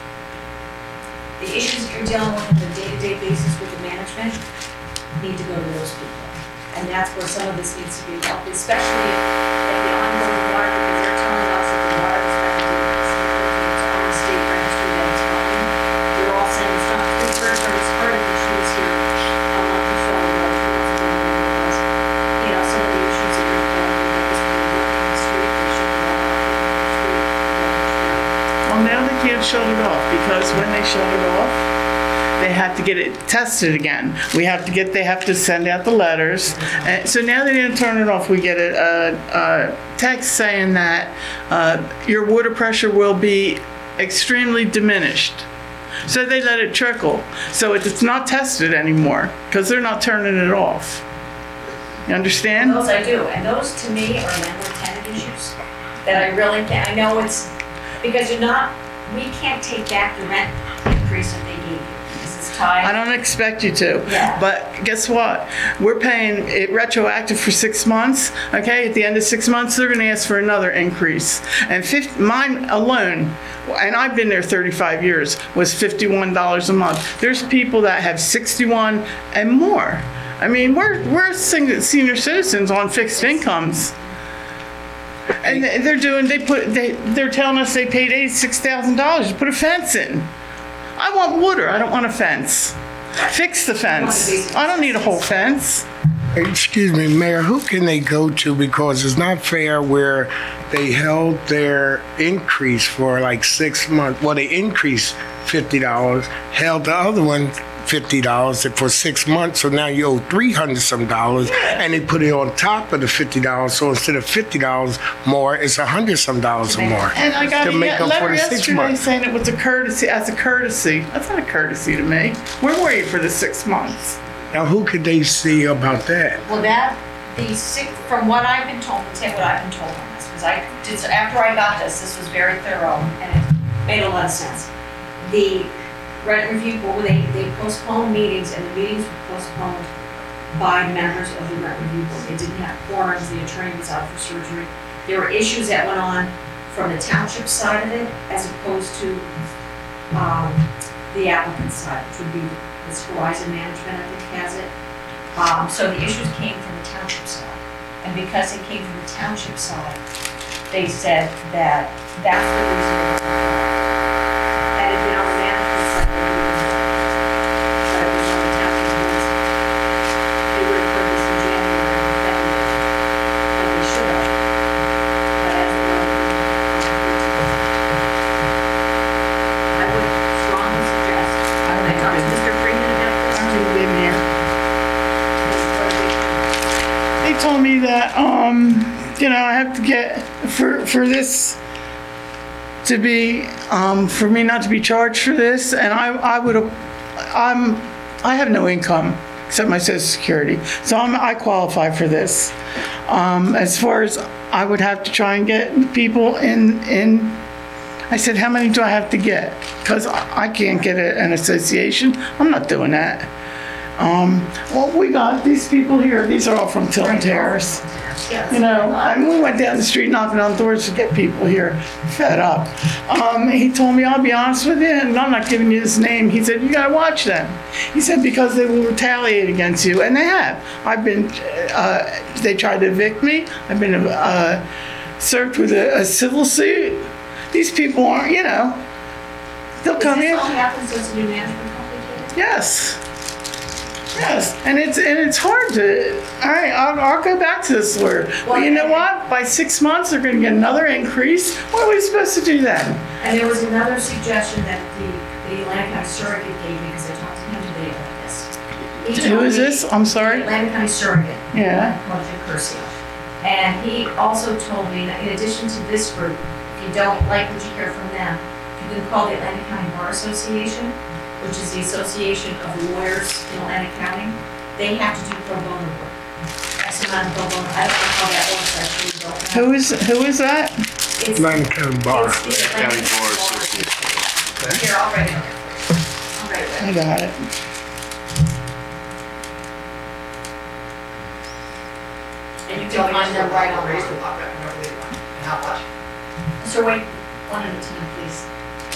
the issues that you're dealing with on a day-to-day basis with the management need to go to those people. And that's where some of this needs to be helped, especially at the ongoing water, because they're telling us that the water is not doing this. It's on the state registry that it's coming. They're all saying it's not free for her, it's part of the issues here. A month or so ago, because, you know, some of the issues that are dealing with is people working the street, they should be on the street. Well, now they can't shut it off, because when they shut it off, they have to get it tested again. We have to get, they have to send out the letters. And so now they didn't turn it off. We get a, a, a text saying that uh, your water pressure will be extremely diminished. So they let it trickle. So it's not tested anymore because they're not turning it off. You understand? Those I do, and those to me are landlord tenant issues that I really can't, I know it's, because you're not, we can't take back the rent increase that they gave you. I don't expect you to. Yeah. But guess what? We're paying it retroactive for six months. Okay, at the end of six months, they're going to ask for another increase. And fifty, mine alone, and I've been there thirty-five years, was fifty-one dollars a month. There's people that have sixty-one and more. I mean, we're we're senior citizens on fixed incomes. And they're doing, they put, they, they're telling us they paid eighty-six thousand dollars to put a fence in. I want water, I don't want a fence. Fix the fence. I don't need a whole fence. Excuse me, Mayor, who can they go to? Because it's not fair where they held their increase for like six months. Well, they increased fifty dollars, held the other one fifty dollars for six months, so now you owe three hundred some dollars, and they put it on top of the fifty dollars, so instead of fifty dollars more, it's a hundred some dollars more. And I got to a make up letter for the six yesterday months. saying it was a courtesy, as a courtesy. That's not a courtesy to me. We're waiting for the six months. Now, who could they see about that? Well, that, the sick, from what I've been told, I'll tell you what I've been told on this, because I did, so after I got this, this was very thorough, and it made a lot of sense. The rent review board, they, they postponed meetings, and the meetings were postponed by members of the rent review board. They didn't have quorums, the attorney was out for surgery. There were issues that went on from the township side of it, as opposed to um, the applicant's side, which would be this Horizon Management, I think, has it. Um, so the issues came from the township side. And because they came from the township side, they said that that's the reason. And if you know, the management side, they would have but it was on the township list. They would have put this in January and February, like they should have. But as it was, I would strongly suggest, I would talk to Mister Freeman about this. I already been here. They told me that, um, you know, I have to get, for, for this to be, um, for me not to be charged for this, and I, I would, I'm, I have no income except my social security, so I'm, I qualify for this. Um, as far as, I would have to try and get people in, in, I said, how many do I have to get? Because I can't get a, an association, I'm not doing that. Um, well, we got these people here, these are all from Tilton Terrace. You know, I mean, we went down the street knocking on doors to get people here, fed up. Um, he told me, I'll be honest with you, and I'm not giving you his name. He said, you gotta watch them. He said, because they will retaliate against you, and they have. I've been, uh, they tried to evict me. I've been uh, served with a, a civil suit. These people aren't, you know, they'll come in. Is this all happens as a new management company did? Yes. Yes, and it's and it's hard to. All right, I'll, I'll go back to this lawyer. Well, you know what? By six months, they're going to get another increase. What are we supposed to do then? And there was another suggestion that the, the Atlantic County surrogate gave me, because I talked to him today about this. he Who told is me- this? I'm sorry. Atlantic County surrogate. Yeah. Monica Curcio. And he also told me that in addition to this group, if you don't like what you hear from them, you can call the Atlantic County Bar Association, which is the Association of Lawyers in Atlantic County. They have to do pro bono work. X amount of pro bono. I don't know how that works, I actually don't know. Who is, who is that? It's- Atlantic County Bar. it's the Atlantic County Bar Association. Here, I'll write it. I'll write it. I got it. And you can find them right on Facebook. So wait, one at a time, please.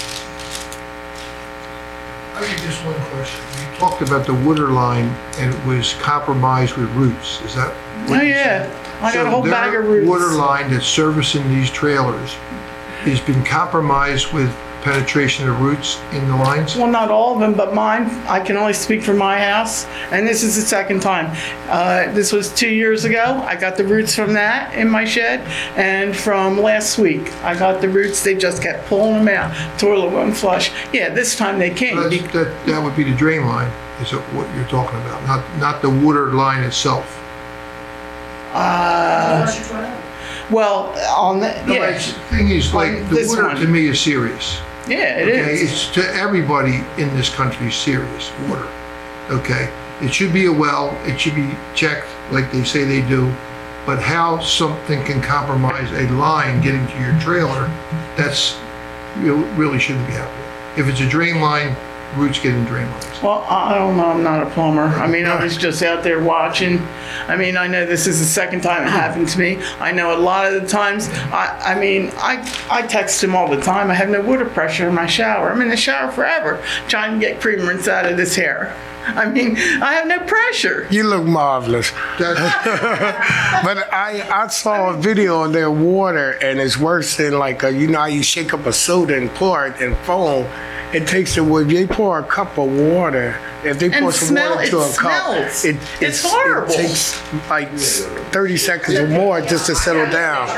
I have just one question. You talked about the water line and it was compromised with roots. Is that? what Oh, you yeah. said? I got a So whole their bag of roots. Water line that's servicing these trailers has been compromised with penetration of roots in the lines? Well, not all of them, but mine. I can only speak for my house, and this is the second time. Uh, this was two years ago. I got the roots from that in my shed, and from last week, I got the roots. They just kept pulling them out. Toilet wouldn't flush. Yeah, this time they came. That's- That, that would be the drain line, is that what you're talking about, not, not the water line itself. Uh, Flush your toilet? well, on the, No, yeah, it's- The thing is, like, On the this water one. to me is serious. yeah, it Okay, is. it's to everybody in this country serious, water, okay? It should be a well, it should be checked like they say they do, but how something can compromise a line getting to your trailer, that's, you really shouldn't be happening. If it's a drain line, roots get in drain lines. Well, I I don't know. I'm not a plumber. I mean, I was just out there watching. I mean, I know this is the second time it happened to me. I know a lot of the times, I, I mean, I, I text him all the time. I have no water pressure in my shower. I'm in the shower forever trying to get cream rinse out of this hair. I mean, I have no pressure. You look marvelous. That's, But I, I saw a video of their water, and it's worse than like, a, you know how you shake up a soda and pour it in foam? It takes the, if they pour a cup of water, if they And pour some smell- water into it a cup, smells. it, It's horrible. It takes like thirty seconds or more just to settle down.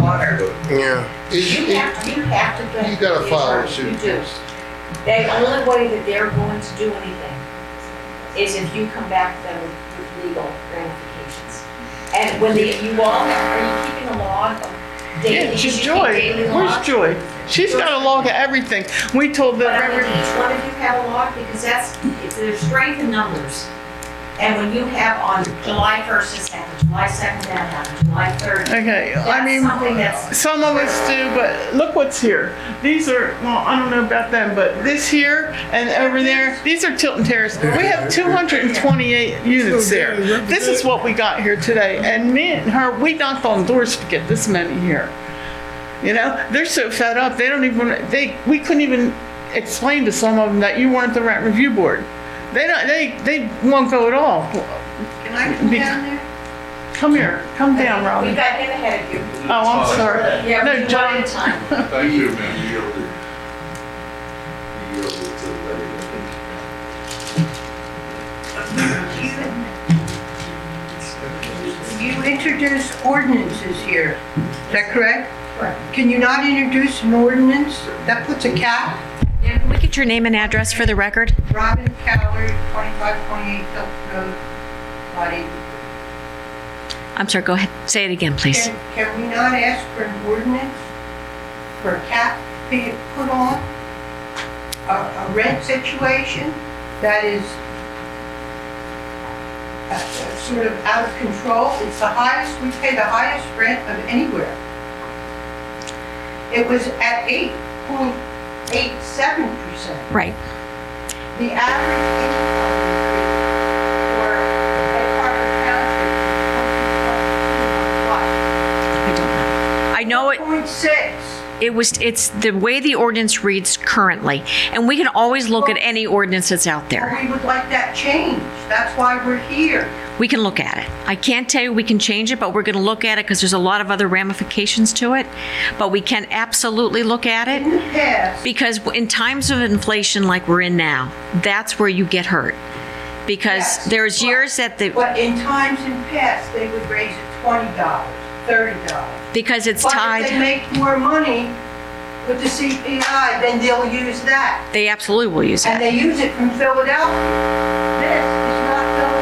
Yeah. is- You have, you have to. go- You gotta follow suit. You do. The only way that they're going to do anything is if you come back to them with with legal ramifications. And when the, you all, are you keeping a log of daily? Yeah, she's you keep Joy. daily Where's log? Joy? She's got a log of everything. We told But I them. mean, each one of you have a log, because that's, it's, there's strength in numbers. And when you have on July first this happened, July second that happened, July third. Okay, I That's mean, something that's. some of us do, but look what's here. These are, well, I don't know about them, but this here and over there, these are Tilton Terrace. We have two hundred twenty-eight units there. This is what we got here today. And me and her, we knocked on doors to get this many here. You know, they're so fed up, they don't even, they, we couldn't even explain to some of them that you weren't the rent review board. They don't, they, they won't go at all. Can I come Be- down there? Come here, come down, We've Robin. got him ahead of you. Oh, I'm sorry. Yeah, No, we one John. at a time. Thank you, ma'am. You yielded. You yielded to the lady, I think. You introduced ordinances here, is that correct? Correct. Can you not introduce an ordinance that puts a cap? Yeah, can we get your name and address for the record? Robin Callard, twenty-five twenty-eight Hilton Road, Lot eight. I'm sorry, go ahead. Say it again, please. Can, can we not ask for an ordinance for a cap being put on? A, a rent situation that is uh, uh, sort of out of control. It's the highest, we pay the highest rent of anywhere. It was at eight point eight seven percent. Right. The average income increase for Egg Harbor Township is I don't know. I know it. twenty point six. It was, it's the way the ordinance reads currently, and we can always look at any ordinance that's out there. We would like that changed. That's why we're here. We can look at it. I can't tell you we can change it, but we're going to look at it because there's a lot of other ramifications to it. But we can absolutely look at In the it past, because in times of inflation like we're in now, that's where you get hurt. Because Yes. there's years that the, but in times in past, they would raise it twenty dollars, thirty dollars. because it's But if they tied, make more money with the C P I, then they'll use that. they absolutely will use And it. they use it from Philadelphia. This is not Philadelphia.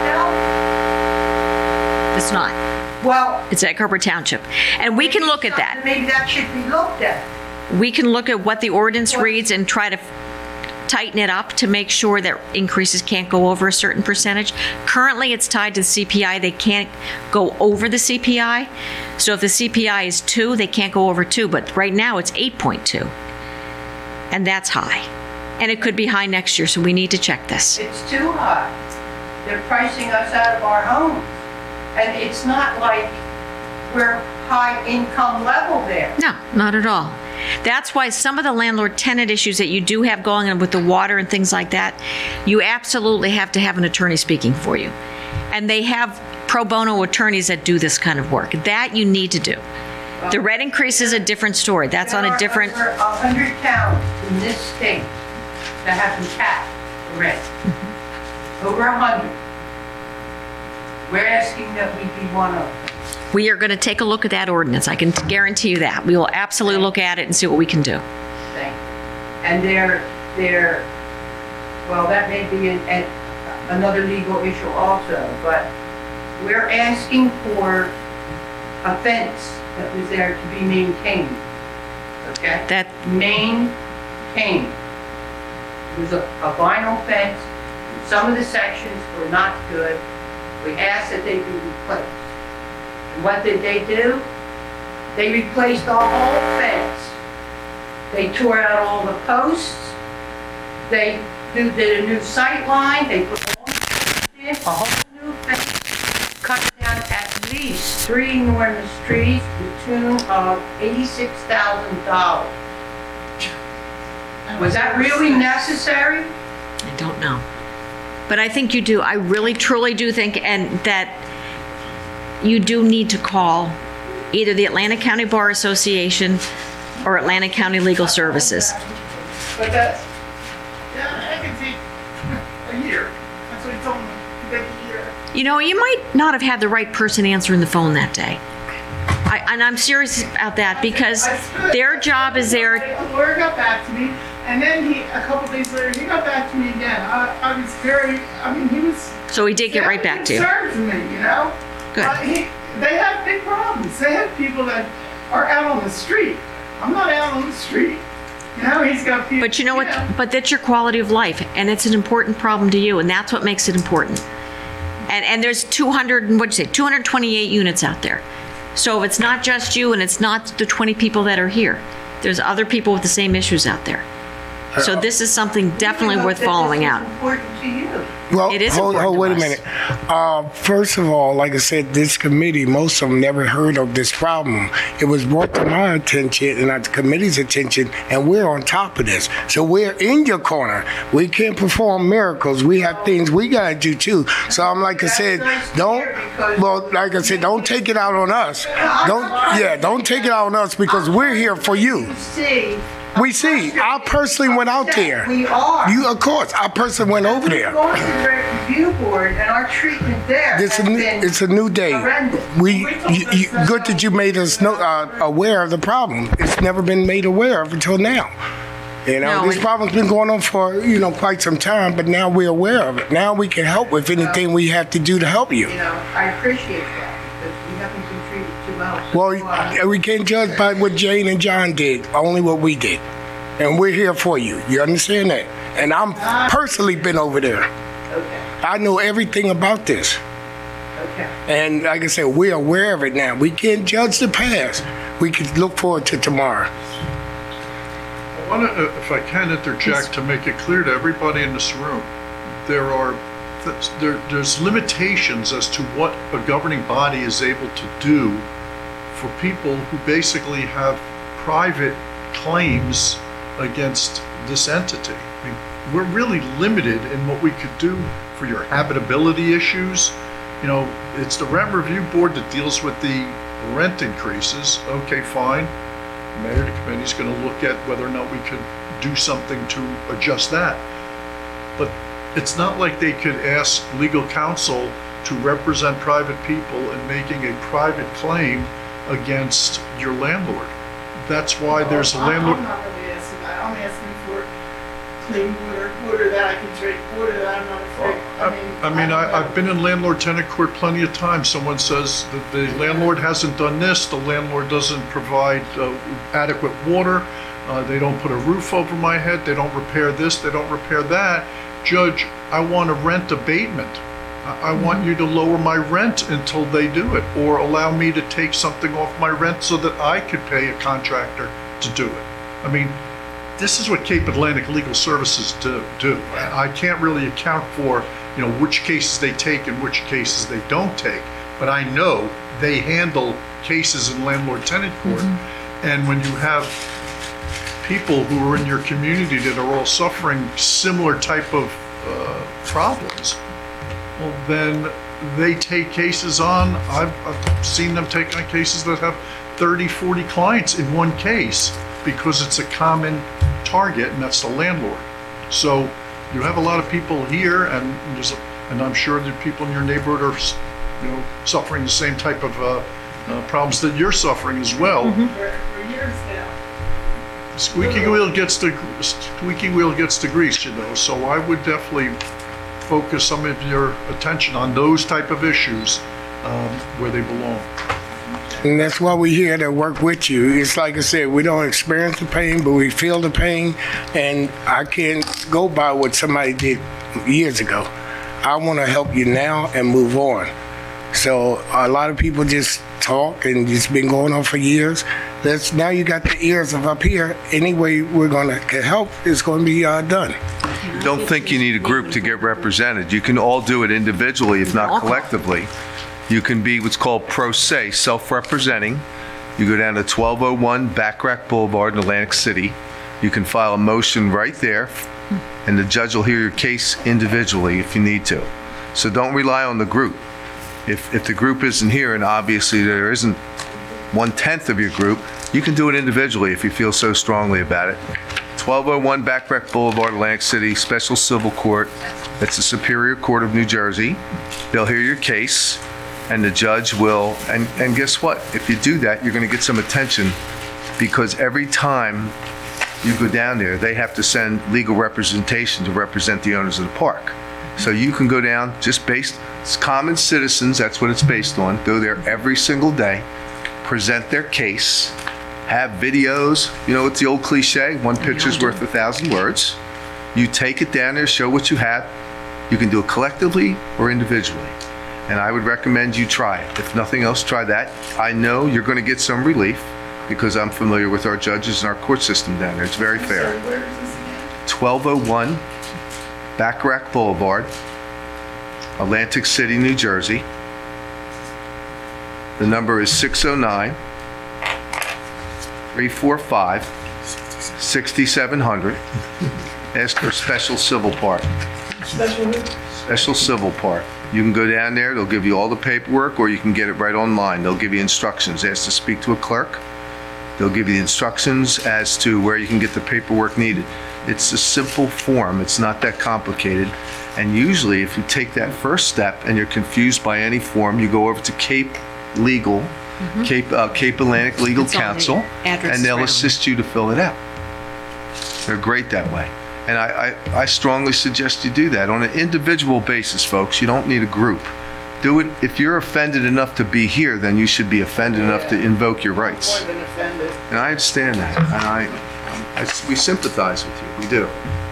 It's not. Well, It's Egg Harbor Township. And we can look at that. maybe that should be looked at. We can look at what the ordinance reads and try to tighten it up to make sure that increases can't go over a certain percentage. Currently, it's tied to the C P I. They can't go over the C P I. So if the C P I is two, they can't go over two. But right now, it's eight point two. And that's high. And it could be high next year, so we need to check this. It's too high. They're pricing us out of our homes. And it's not like we're high income level there. No, not at all. That's why some of the landlord-tenant issues that you do have going on with the water and things like that, you absolutely have to have an attorney speaking for you. And they have pro bono attorneys that do this kind of work. That you need to do. The rent increase is a different story. That's on a different... There are over one hundred towns in this state that have been capped for rent. Over one hundred. We're asking that we be one of them. We are going to take a look at that ordinance. I can guarantee you that. We will absolutely look at it and see what we can do. Thank you. And they're, they're, well, that may be an, an, another legal issue also, but we're asking for a fence that was there to be maintained, okay? That Maintained. It was a, a vinyl fence. Some of the sections were not good. We asked that they be replaced. And what did they do? They replaced the whole fence. They tore out all the posts. They do, did a new sight line. They put all the in, a whole new fence. Cut down at least three enormous trees to the tune of eighty-six thousand dollars. Was that really necessary? I don't know. But I think you do. I really, truly do think and that you do need to call either the Atlantic County Bar Association or Atlantic County Legal Services. But that's, yeah, I can take a year. That's what he told me. It could take a year. You know, you might not have had the right person answering the phone that day. I, and I'm serious about that because their job is there. A lawyer got back to me, and then he, a couple days later, he got back to me again. I, I was very, I mean, he was. So he did get right back to you. Concerned for me, you know. Good. Uh, he, they have big problems. They have people that are out on the street. I'm not out on the street. You know, he's got people. But you know what? But that's your quality of life, and it's an important problem to you, and that's what makes it important. And and there's two hundred, what'd you say, two hundred twenty-eight units out there. So if it's not just you, and it's not the twenty people that are here, there's other people with the same issues out there. So this is something definitely worth following out. Important to you. Well, It is hold, important hold, to wait a us. minute. Uh, first of all, like I said, this committee, most of them never heard of this problem. It was brought to my attention and at the committee's attention, and we're on top of this. So we're in your corner. We can't perform miracles. We have things we gotta do too. So I'm like I said, don't. Well, like I said, don't take it out on us. Don't. Yeah, don't take it out on us because we're here for you. See. We see. I personally went out there. We are. You, of course. I personally went over there. We're going to the rent review board, and our treatment there It's has a new, been it's a new day. horrendous. We, you, you, good that you made us know, uh, aware of the problem. It's never been made aware of until now. You know, No, this it- problem's been going on for, you know, quite some time, but now we're aware of it. Now we can help with anything we have to do to help you. You know, I appreciate that, because we haven't been treated too well. so, Well, we can't judge by what Jane and John did, only what we did. And we're here for you. You understand that? And I'm personally been over there. Okay, I know everything about this. okay. And like I said, we're aware of it now. We can't judge the past. We can look forward to tomorrow. I want to, if I can interject to make it clear to everybody in this room, there are, there, there's limitations as to what a governing body is able to do for people who basically have private claims against this entity. I mean, we're really limited in what we could do for your habitability issues. You know, it's the rent review board that deals with the rent increases. Okay, fine. Mayor, the committee's going to look at whether or not we could do something to adjust that. But it's not like they could ask legal counsel to represent private people in making a private claim against your landlord. That's why there's a I'm- landlord. I'm not really asking that. I'm asking for clean water, water that I can drink, water that I'm not afraid, I mean, I, I've been in landlord-tenant court plenty of times. Someone says that the landlord hasn't done this, the landlord doesn't provide uh, adequate water, uh, they don't put a roof over my head, they don't repair this, they don't repair that. Judge, I want a rent abatement. I, I want you to lower my rent until they do it, or allow me to take something off my rent so that I could pay a contractor to do it. I mean, this is what Cape Atlantic Legal Services do. do. I can't really account for, you know, which cases they take and which cases they don't take, but I know they handle cases in landlord-tenant court. Mm-hmm. And when you have people who are in your community that are all suffering similar type of uh, problems, well, then they take cases on. I've, I've seen them take on cases that have thirty, forty clients in one case, because it's a common target, and that's the landlord. So you have a lot of people here, and there's, and I'm sure that people in your neighborhood are, you know, suffering the same type of uh, uh, problems that you're suffering as well. Mm-hmm. For, for years now. Squeaky wheel gets the squeaky wheel gets the grease, you know. So I would definitely focus some of your attention on those type of issues um, where they belong. And that's why we're here to work with you. It's like I said, we don't experience the pain, but we feel the pain. And I can't go by what somebody did years ago. I want to help you now and move on. So a lot of people just talk, and it's been going on for years. That's, now you got the ears of up here. Any way we're going to help is going to be uh, done. Don't think you need a group to get represented. You can all do it individually, if not collectively. You can be what's called pro se, self-representing. You go down to twelve oh one Backrack Boulevard in Atlantic City. You can file a motion right there, and the judge will hear your case individually if you need to. So don't rely on the group. If, if the group isn't here, and obviously there isn't one-tenth of your group, you can do it individually if you feel so strongly about it. twelve oh one Backrack Boulevard, Atlantic City, Special Civil Court. That's the Superior Court of New Jersey. They'll hear your case, and the judge will, and, and guess what? If you do that, you're going to get some attention, because every time you go down there, they have to send legal representation to represent the owners of the park. So you can go down just based, it's common citizens, that's what it's based on, go there every single day, present their case, have videos. You know, it's the old cliche, one picture's worth a thousand words. You take it down there, show what you have. You can do it collectively or individually. And I would recommend you try it. If nothing else, try that. I know you're going to get some relief, because I'm familiar with our judges and our court system down there. It's very fair. twelve oh one Backrack Boulevard, Atlantic City, New Jersey. The number is six oh nine, three four five, six seven zero zero. Ask for Special Civil Part. Special Civil Part. You can go down there, they'll give you all the paperwork, or you can get it right online. They'll give you instructions. Ask to speak to a clerk. They'll give you the instructions as to where you can get the paperwork needed. It's a simple form. It's not that complicated. And usually, if you take that first step and you're confused by any form, you go over to Cape Legal, mm-hmm. Cape, uh, Cape Atlantic Legal it's Counsel, the and they'll assist you to fill it out. They're great that way. And I, I, I strongly suggest you do that on an individual basis, folks. You don't need a group. Do it. If you're offended enough to be here, then you should be offended yeah. enough to invoke your rights. More than offended. And I understand that. And I, I, we sympathize with you. We do.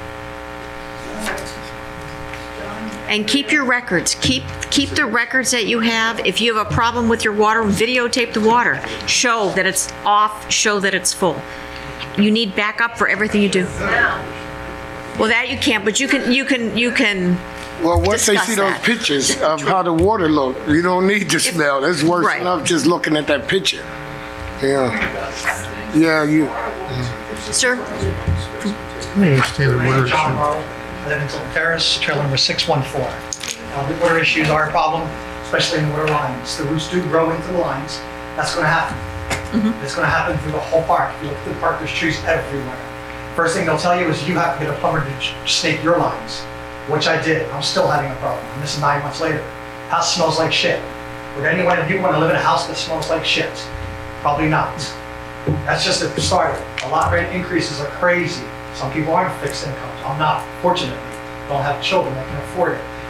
And keep your records. Keep keep the records that you have. If you have a problem with your water, videotape the water. Show that it's off. Show that it's full. You need backup for everything you do. Well, that you can't, but you can. You can. You can. Well, once they see those pictures of how the water look, you don't need to smell. It's worse right. enough just looking at that picture. Yeah. Yeah, you. Sir? My name is Taylor Waters. I live in Tilton Terrace, trailer number six one four. Uh, the water issues are a problem, especially in the water lines. The roots do grow into the lines. That's going to happen. Mm-hmm. It's going to happen through the whole park. If you look at the park, there's trees everywhere. First thing they'll tell you is you have to get a plumber to stake your lines, which I did. I'm still having a problem. And this is nine months later. House smells like shit. Would anyone of you want to live in a house that smells like shit? Probably not. That's just a start. A lot rate increases are crazy. Some people aren't fixed incomes. I'm not, fortunately. Don't have children that can afford it.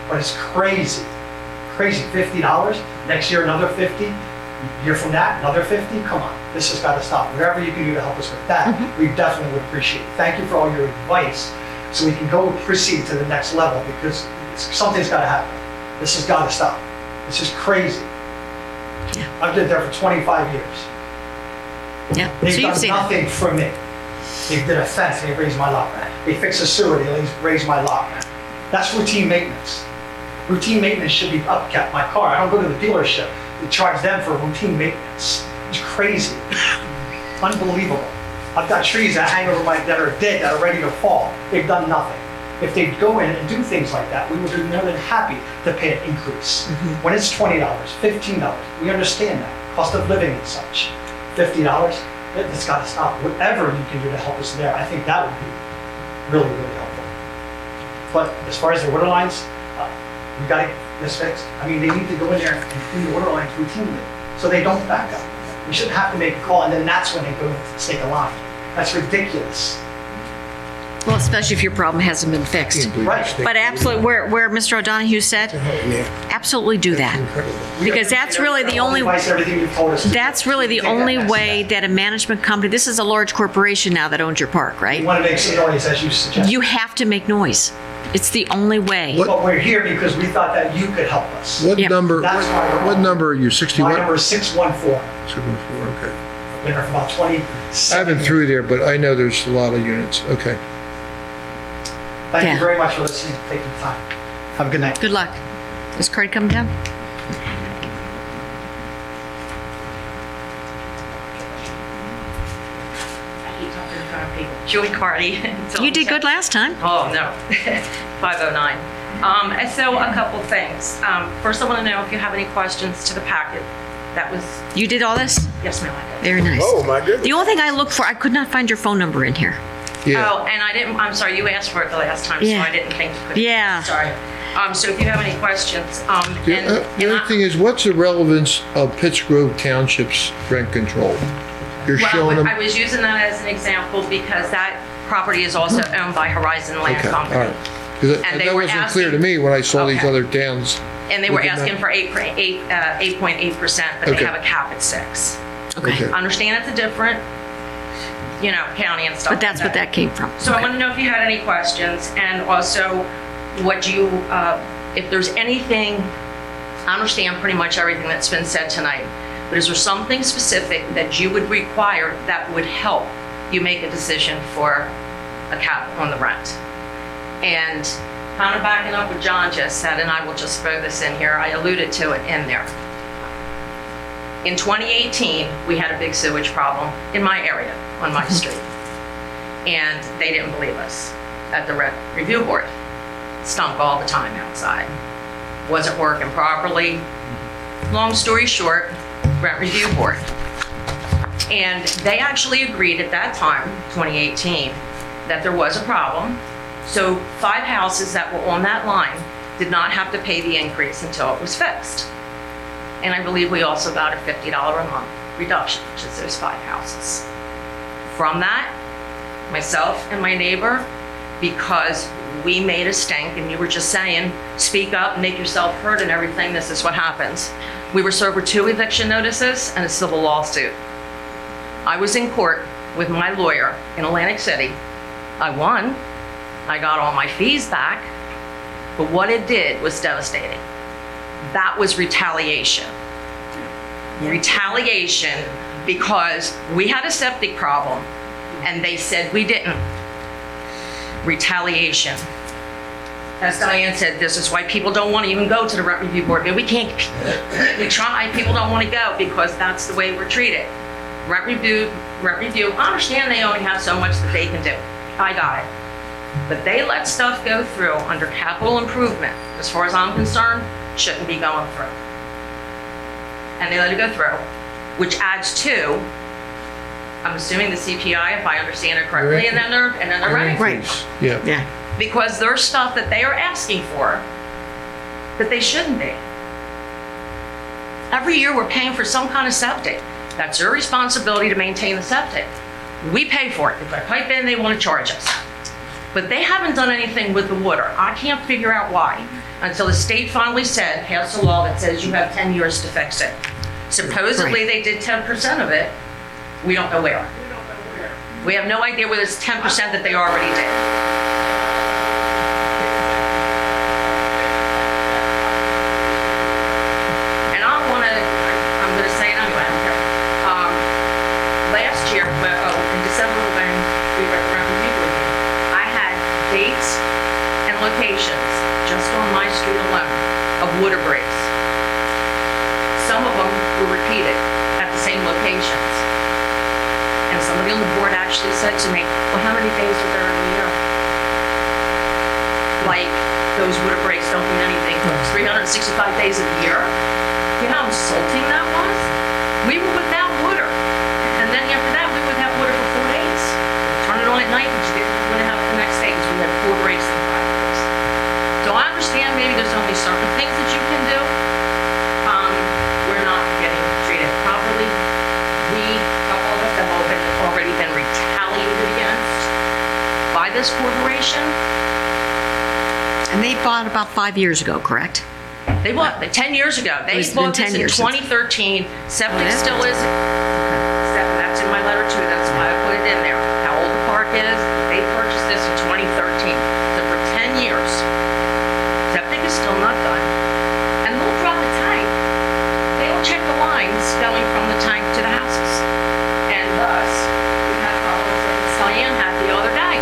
but it's crazy, crazy. fifty dollars, next year another fifty, year from that, another fifty, come on, this has got to stop. Whatever you can do to help us with that, we definitely would appreciate it. Thank you for all your advice, so we can go proceed to the next level, because something's got to happen. This has got to stop. This is crazy. I've lived there for twenty-five years. Yeah. They've So you've done seen it. nothing for me. They did a fence, they raised my lot rent. They fixed a sewer, they raised my lot rent. That's routine maintenance. Routine maintenance should be upkept. My car, I don't go to the dealership. They charge them for routine maintenance. It's crazy. Unbelievable. I've got trees that hang over my, that are dead, that are ready to fall. They've done nothing. If they'd go in and do things like that, we would be more than happy to pay an increase. When it's twenty dollars, fifteen dollars, we understand that. Cost of living and such. fifty dollars, it's got to stop. Whatever you can do to help us there, I think that would be really, really helpful. But as far as the water lines, uh, we got to get this fixed. I mean, they need to go in there and clean the water lines routinely so they don't back up. We shouldn't have to make a call and then that's when they go to stake a line. That's ridiculous. Well, especially if your problem hasn't been fixed. Right. But absolutely, where, where Mister O'Donohue said, absolutely do that. Because that's really the only, Advice, everything you've told us. that's really the only way that a management company, this is a large corporation now that owns your park, You right? want to make some noise, as you suggested. You have to make noise. It's the only way. But we're here because we thought that you could help us. What number, That's why we're what on. number are you, My sixty-one? number is six one four. six one four, okay. Been there for about twenty. I haven't through there, but I know there's a lot of units, okay. Thank Yeah. you very much for listening, and taking the time. Have a good night. Good luck. Is Craig coming down? I hate talking in front of people. Julie Carty. You did good last time. Oh, no. five oh nine. Um, and so a couple things. Um, first, I want to know if you have any questions to the packet. That was, You did all this? yes, ma'am, I did. Very nice. Oh, my goodness. The only thing I looked for, I could not find your phone number in here. Yeah, Oh, and I didn't, I'm sorry, you asked for it the last time, so Yeah. I didn't think you could. Yeah. Sorry. Um, so if you have any questions, um, the and. uh, and the other I- thing is, what's the relevance of Pitts Grove Township's rent control? You're showing Well, them, I was using that as an example because that property is also owned by Horizon Land okay, all Company. right. 'Cause And they that were wasn't clear to asking- me when I saw these Okay. other towns. And they were Look at asking that. for eight, eight, uh, eight point eight percent, but they Okay. have a cap at six. Okay. Okay. I understand it's a different, you know, county and stuff. But that's like what that came from. So I want to know if you had any questions and also what you, uh, if there's anything, I understand pretty much everything that's been said tonight, but is there something specific that you would require that would help you make a decision for a cap on the rent? And kind of backing up what John just said, and I will just throw this in here, I alluded to it in there. In twenty eighteen, we had a big sewage problem in my area, on my street. And they didn't believe us at the rent review board. Stunk all the time outside. Wasn't working properly. Long story short, rent review board. And they actually agreed at that time, twenty eighteen, that there was a problem. So five houses that were on that line did not have to pay the increase until it was fixed. And I believe we also got a fifty dollars a month reduction, which is those five houses. From that, myself and my neighbor, because we made a stink, and you were just saying, speak up, make yourself heard and everything, this is what happens. We were served with two eviction notices and a civil lawsuit. I was in court with my lawyer in Atlantic City. I won. I got all my fees back. But what it did was devastating. That was retaliation. Retaliation because we had a septic problem and they said we didn't. Retaliation. As Diane said, this is why people don't want to even go to the rent review board. I mean, we can't, we try, people don't want to go because that's the way we're treated. Rent review, rent review, I understand they only have so much that they can do. I got it. But they let stuff go through under capital improvement, as far as I'm concerned, shouldn't be going through. And they let it go through, which adds to, I'm assuming the C P I, if I understand it correctly, and then they're, and then they're running. Right. Yeah. Yeah. Because there's stuff that they are asking for that they shouldn't be. Every year we're paying for some kind of septic. That's their responsibility to maintain the septic. We pay for it. If I pipe in, they want to charge us. But they haven't done anything with the water. I can't figure out why, until the state finally said, pass a law that says you have ten years to fix it. Supposedly, they did ten percent of it. We don't know where. We have no idea whether it's ten percent that they already did. Locations, just on my street alone, of water breaks. Some of them were repeated at the same locations. And somebody on the board actually said to me, well, how many days are there in a year? Like, those water breaks don't mean anything. three hundred sixty-five days of the year? You know how insulting that was? We were without water. And then after that, we were without water for four days. Turn it on at night, but you didn't want to have it the next day because we had four breaks in five days. So I understand maybe there's only certain things that you can do. Um, we're not getting treated properly. We, a couple of us have all been, already been retaliated against by this corporation. And they bought about five years ago, correct? They bought, ten years ago. They It's been bought ten this in years since- twenty thirteen. Septic Oh, yeah? still is, that's in my letter too, that's why I put it in there. How old the park is, they purchased this in twenty thirteen. So for ten years, septic is still not done. And they'll drop a tank. They will check the lines going from the tank to the houses. And thus, we had problems that Cyan had the other day.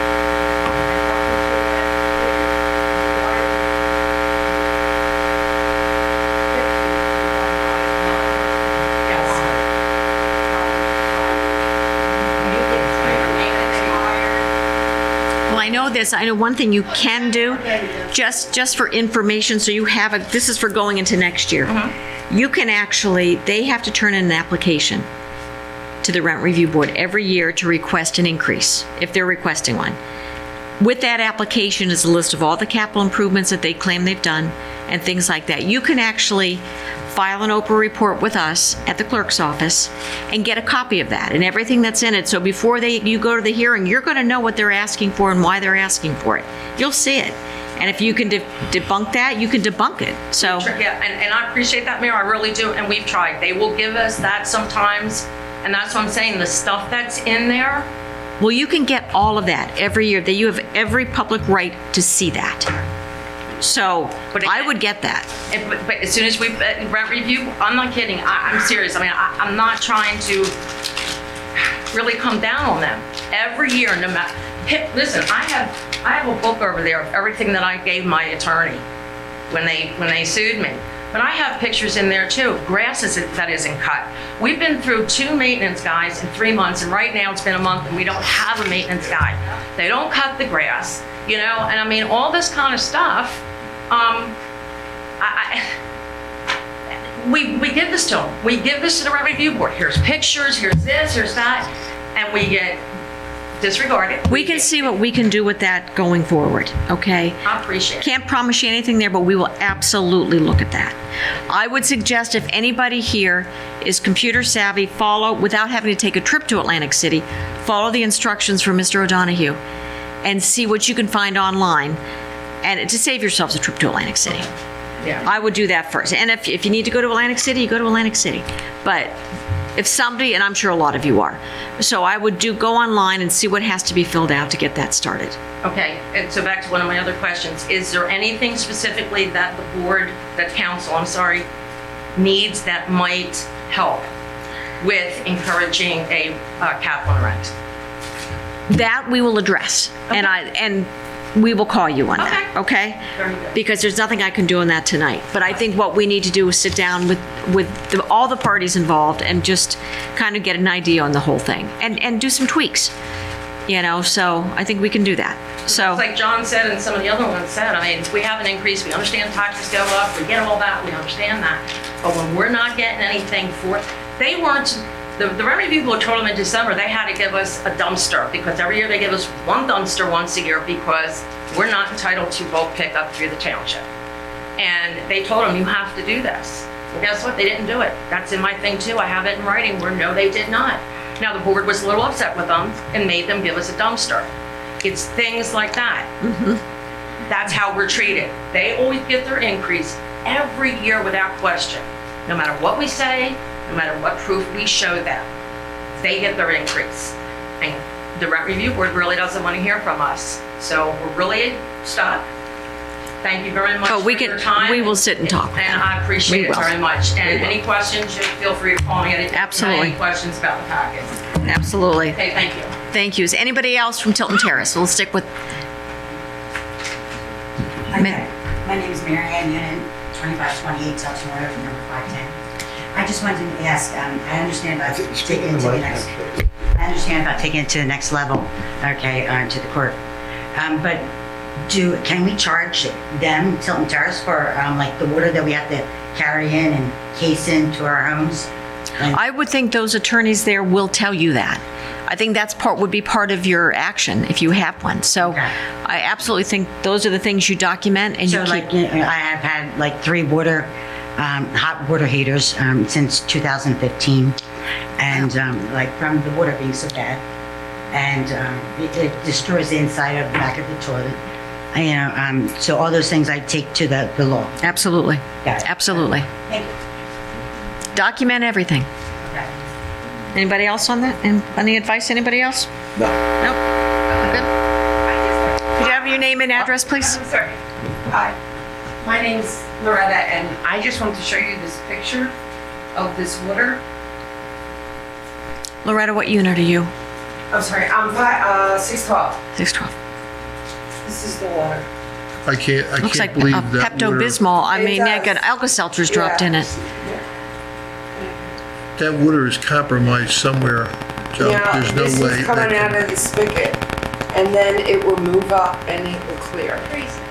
Well, I know this, I know one thing you can do, just, just for information, so you have a, this is for going into next year. You can actually, they have to turn in an application to the Rent Review Board every year to request an increase, if they're requesting one. With that application is a list of all the capital improvements that they claim they've done and things like that. You can actually file an Oprah report with us at the clerk's office and get a copy of that and everything that's in it. So before they you go to the hearing, you're going to know what they're asking for and why they're asking for it. You'll see it. And if you can de- debunk that, you can debunk it. So Yeah, and, and I appreciate that, Mayor, I really do, and we've tried. They will give us that sometimes, and that's what I'm saying, the stuff that's in there. Well, you can get all of that every year. That you have every public right to see that. So But I would get that. It- But, but as soon as we, uh, rent review, I'm not kidding, I, I'm serious. I mean, I, I'm not trying to really come down on them. Every year, no matter, listen, I have, I have a book over there of everything that I gave my attorney when they, when they sued me. But I have pictures in there too, grass is, that isn't cut. We've been through two maintenance guys in three months, and right now it's been a month and we don't have a maintenance guy. They don't cut the grass, you know, and I mean, all this kind of stuff, um, I, I, we, we give this to them. We give this to the Rent Review Board. Here's pictures, here's this, here's that, and we get disregarded. We can see what we can do with that going forward, okay? I appreciate it. Can't promise you anything there, but we will absolutely look at that. I would suggest if anybody here is computer savvy, follow, without having to take a trip to Atlantic City, follow the instructions from Mister O'Donohue and see what you can find online, and to save yourselves a trip to Atlantic City. Yeah. I would do that first. And if, if you need to go to Atlantic City, you go to Atlantic City. But if somebody, and I'm sure a lot of you are, so I would do go online and see what has to be filled out to get that started. Okay, and so back to one of my other questions. Is there anything specifically that the board, that council, I'm sorry, needs that might help with encouraging a uh, cap on rent? That we will address, and I and we will call you on that, okay? Very good. Because there's nothing I can do on that tonight. But I think what we need to do is sit down with, with the, all the parties involved and just kind of get an idea on the whole thing and, and do some tweaks, you know? So I think we can do that. So It's like John said and some of the other ones said, I mean, we have an increase, we understand taxes go up, we get all that, we understand that. But when we're not getting anything for, they weren't, the, the Rent Review Board told them in December they had to give us a dumpster because every year they give us one dumpster once a year because we're not entitled to bulk pickup through the township. And they told them, you have to do this. Well, guess what? They didn't do it. That's in my thing too. I have it in writing where no, they did not. Now, the board was a little upset with them and made them give us a dumpster. It's things like that. That's how we're treated. They always get their increase every year without question. No matter what we say, no matter what proof we show them, they get their increase. And the rent review board really doesn't want to hear from us. So we're really stuck. Thank you very much Oh, we for can- your time. we will sit and talk. And I appreciate We it will. very much. We And will. any questions, you feel free to call me at any time. Absolutely. Any questions about the packet. Absolutely. Okay, thank you. Thank you. Is anybody else from Tilton Terrace? We'll stick with, Okay, my name is Mary Ann Union, twenty-five twenty-eight Tilton Road, number five ten. I just wanted to ask, um, I understand about taking it to the next, I understand about taking it to the next level, okay, uh, to the court. Um, but do, can we charge them, Tilton Terrace, for, um, like the water that we have to carry in and case into our homes? I would think those attorneys there will tell you that. I think that's part, would be part of your action if you have one. So I absolutely think those are the things you document and you So like, keep. you know, I have had like three water, um, hot water heaters, um, since two thousand fifteen. And, um, like from the water being so bad. And, um, it, it destroys the inside of the back of the toilet. I, You know, um, so all those things I take to the, the law. Absolutely. Got it. Absolutely. Thank you. Document everything. Okay. Anybody else on that? And any advice, anybody else? No. No? Good? Could you have your name and address, please? I'm sorry. Hi, my name's Loretta, and I just want to show you this picture of this water. Loretta, what unit are you? I'm sorry, I'm fi- uh, six twelve. six twelve. This is the water. I can't, I Looks like can't believe a that water, Pepto-Bismol. I It mean, yeah, does. got Alka-Seltzer's dropped in it. that water is compromised somewhere, Joe. Yeah, There's no this way. is coming that- out of the spigot, and then it will move up and it will clear.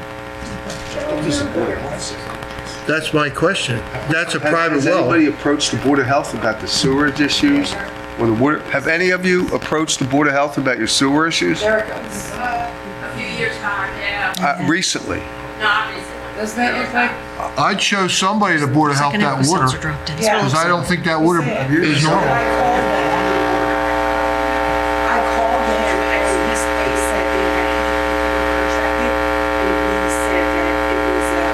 That's my question. That's a Has- private Has well. anybody approached the Board of Health about the sewerage issues? Or the water, have any of you approached the Board of Health about your sewer issues? There it goes. A few years back, yeah. Uh, recently? Not recently. Doesn't that look like? I'd show somebody the Board of Health Second that water, Alka-Seltzer dropped in. because I don't think that water is I normal. called them. I called him and he said they said they had contracted, and he said that it was a,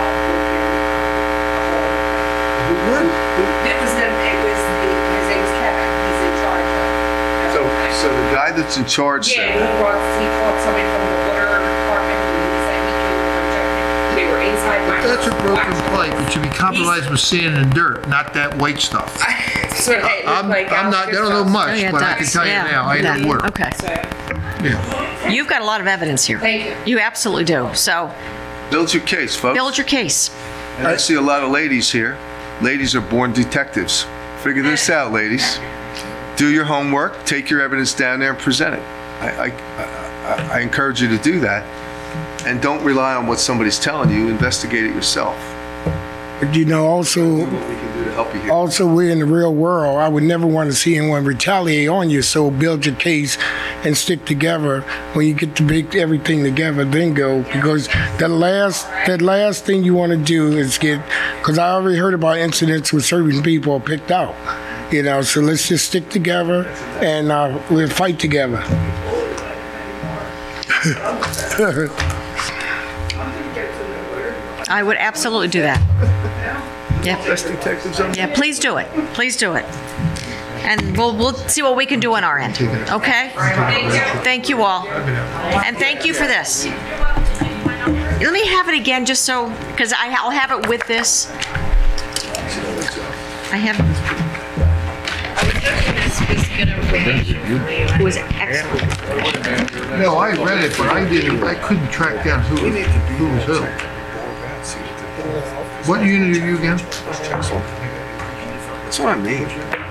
uh, broken hole. It was them, it was, the- his name was Kevin, he's in charge of. So, so the guy that's in charge Yeah, said, he brought, he called somebody from the water department, and he said he came over and checked it. They were inside my. That's a broken pipe. It should be compromised with sand and dirt, not that white stuff. So it looked I'm, like I'm not, I don't know Oh, much, yeah, but I it can does. tell you Yeah, now, I that- know water. Okay. Yeah. You've got a lot of evidence here. Thank you. You absolutely do. So build your case, folks. build your case. And I see a lot of ladies here. Ladies are born detectives. Figure this out, ladies. Do your homework, take your evidence down there and present it. I, I, I, I encourage you to do that. And don't rely on what somebody's telling you, investigate it yourself. But you know, also, What we can do to help you here. also we're in the real world. I would never want to see anyone retaliate on you. So build your case and stick together. When you get to make everything together, then go. Because the last, that last thing you want to do is get. Because I already heard about incidents where certain people are picked out. You know, so let's just stick together and uh, we'll fight together. I would absolutely do that. Yeah. Best detectives on Yeah, please do it. Please do it. And we'll, we'll see what we can do on our end. Okay? Thank you all. And thank you for this. Let me have it again just so, because I'll have it with this. I have. It was excellent. No, I read it, but I didn't, I couldn't track down who, who was who. What unit are you again? That's what I mean.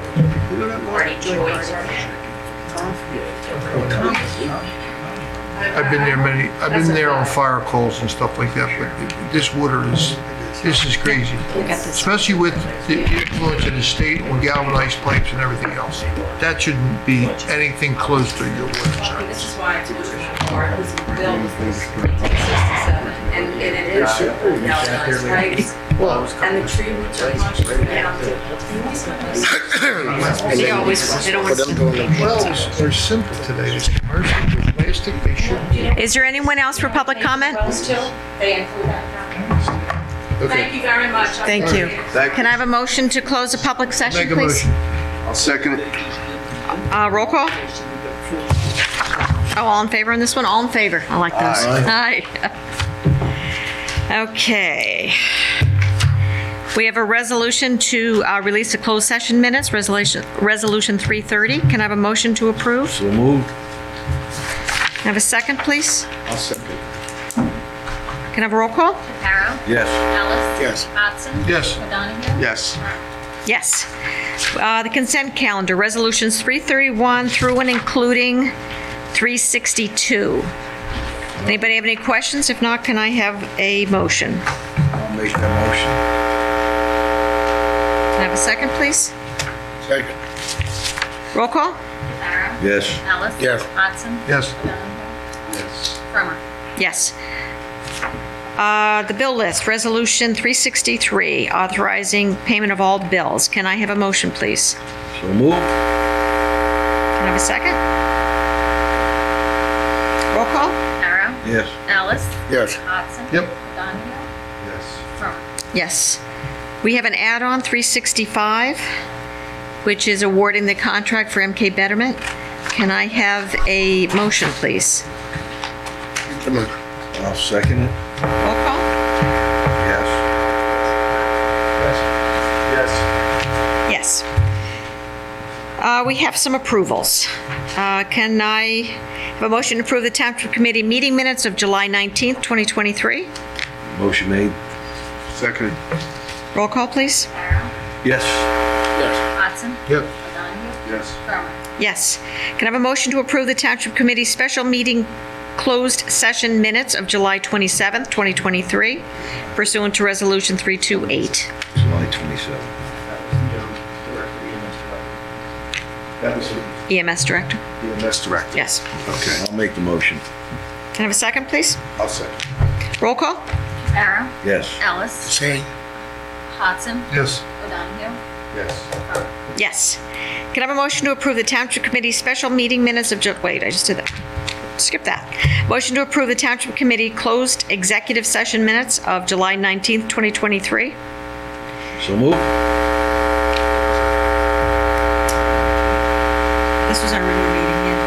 I've been there many, I've been there on fire calls and stuff like that, but this water is, this is crazy. Especially with the influence of the state on galvanized pipes and everything else. That shouldn't be anything close to your water. This is why I told you before, it was built in nineteen sixty-seven, and and it is galvanized pipes. And the tree roots are much down. They always, they don't want to. Wells are simple today, it's commercial with fantastic. They should. Is there anyone else for public comment? They include that. Okay. Thank you very much. Thank you. Can I have a motion to close the public session, Make a please? motion. I'll second it. Uh, roll call? Oh, all in favor on this one? All in favor. I like those. Aye. Okay. We have a resolution to uh, release the closed session minutes, resolution, resolution three thirty. Can I have a motion to approve? So moved. Can I have a second, please? I'll second. Can I have a roll call? Harrow. Yes. Ellis. Yes. Hodson. Yes. O'Donoghue. Yes. Yes. Uh, The consent calendar, resolutions three thirty-one through and including three sixty-two. Anybody have any questions? If not, can I have a motion? I'll make that motion. Can I have a second, please? Second. Roll call? Harrow. Yes. Ellis. Yes. Hodson. Yes. O'Donoghue. Yes. Bremer. Yes. Uh, The bill list, resolution three sixty-three, authorizing payment of all bills. Can I have a motion, please? So moved. Can I have a second? Roll call? Harrow. Yes. Ellis. Yes. Hodson. Yep. O'Donoghue. Yes. Bremer. Yes. We have an add-on, three sixty-five, which is awarding the contract for M K Betterment. Can I have a motion, please? Come on. I'll second it. Roll call? Yes. Yes. Yes. Uh, We have some approvals. Uh, Can I have a motion to approve the Township Committee meeting minutes of July nineteenth, twenty twenty-three? Motion made. Second. Roll call, please. Harrow. Yes. Hodson. Yep. O'Donoghue. Yes. Bremer. Yes. Can I have a motion to approve the Township Committee special meeting closed session minutes of July twenty-seventh, twenty twenty-three pursuant to Resolution three twenty-eight? July twenty-seventh. That was E M S Director? the E M S director. Yes. Okay, I'll make the motion. Can I have a second, please? I'll second. Roll call? Harrow. Yes. Ellis. Same. Hodson. Yes. O'Donoghue. Yes. Bremer. Yes. Can I have a motion to approve the Township Committee special meeting minutes of, Ju- wait, I just did that. Skip that. Motion to approve the Township Committee closed executive session minutes of July nineteenth, twenty twenty-three? So moved. This was our regular meeting, yeah.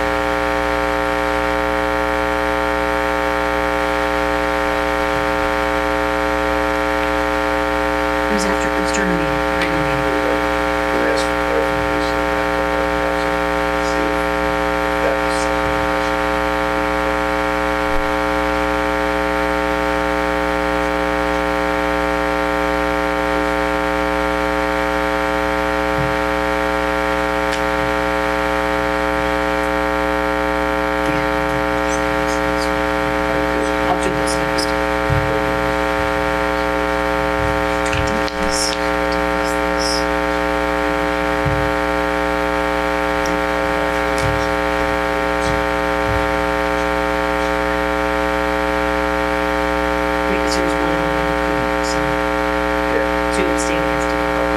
It was after, it was during the meeting, regular meeting. I'll do this next. This, this, this. Because there was one on the couldn't, so. So you abstain against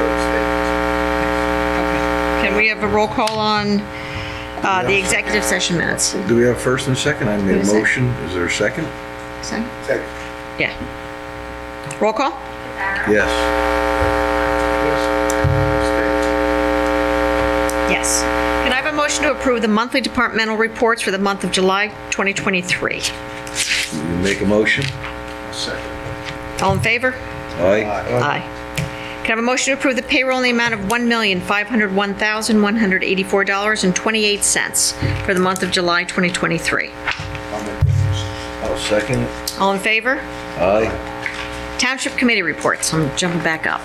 it. Okay. Can we have a roll call on uh, the executive session minutes? Do we have first and second? I made Who a is it? motion. Is there a second? Second? Second. Yeah. Roll call? Yes. Yes. Can I have a motion to approve the monthly departmental reports for the month of July twenty twenty-three? You make a motion? Second. All in favor? Aye. Aye. Can I have a motion to approve the payroll in the amount of one million five hundred one thousand one hundred eighty-four dollars and twenty-eight cents for the month of July twenty twenty-three? I'll second it. All in favor? Aye. Township Committee reports. I'm jumping back up.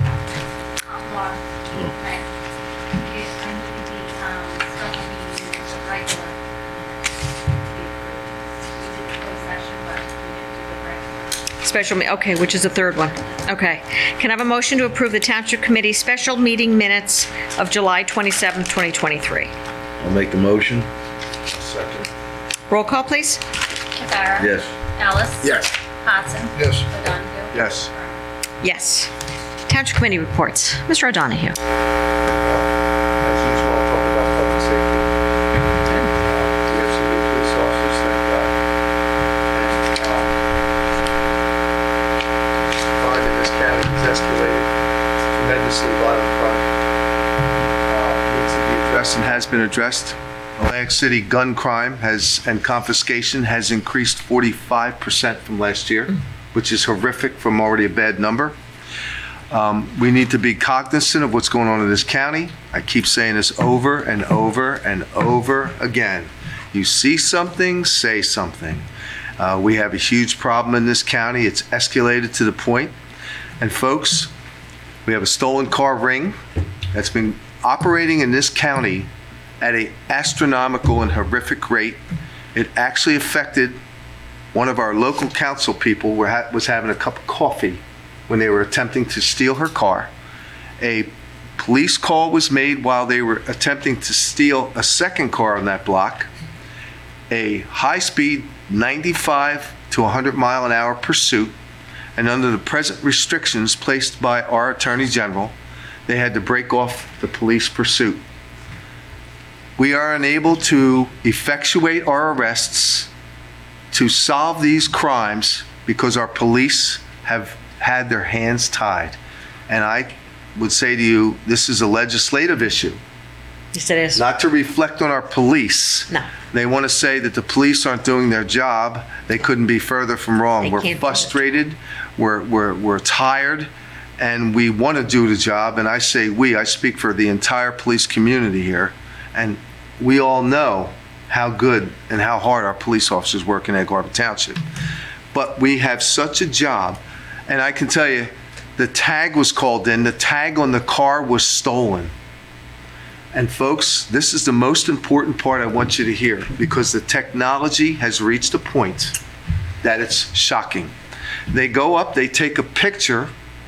Special, me- okay, which is the third one. Okay. Can I have a motion to approve the Township Committee special meeting minutes of July twenty-seventh, twenty twenty-three? I'll make the motion. Second. Roll call, please. Farah. Yes. Ellis. Yes. Hodson. Yes. O'Donoghue. Yes. Yes. Township Committee reports. Mister O'Donoghue. As usual, I'll talk about public safety. Uh, We have some new police escalated tremendously. A lot of crime uh, needs to be addressed and has been addressed. Atlantic City gun crime has and confiscation has increased forty-five percent from last year, which is horrific from already a bad number. Um, we need to be cognizant of what's going on in this county. I keep saying this over and over and over again. You see something, say something. Uh, we have a huge problem in this county. It's escalated to the point. And folks, we have a stolen car ring that's been operating in this county at an astronomical and horrific rate. It actually affected one of our local council people who was having a cup of coffee when they were attempting to steal her car. A police call was made while they were attempting to steal a second car on that block. A high-speed ninety-five to one hundred mile an hour pursuit, and under the present restrictions placed by our Attorney General, they had to break off the police pursuit. We are unable to effectuate our arrests to solve these crimes because our police have had their hands tied. And I would say to you, this is a legislative issue. Yes, it is. Not to reflect on our police. No. They want to say that the police aren't doing their job. They couldn't be further from wrong. They We're can't do it. frustrated, we're, we're, we're tired, and we want to do the job. And I say we, I speak for the entire police community here. And we all know how good and how hard our police officers work in Egg Harbor Township. But we have such a job, and I can tell you, the tag was called in, the tag on the car was stolen. And folks, this is the most important part I want you to hear, because the technology has reached a point that it's shocking. They go up, they take a picture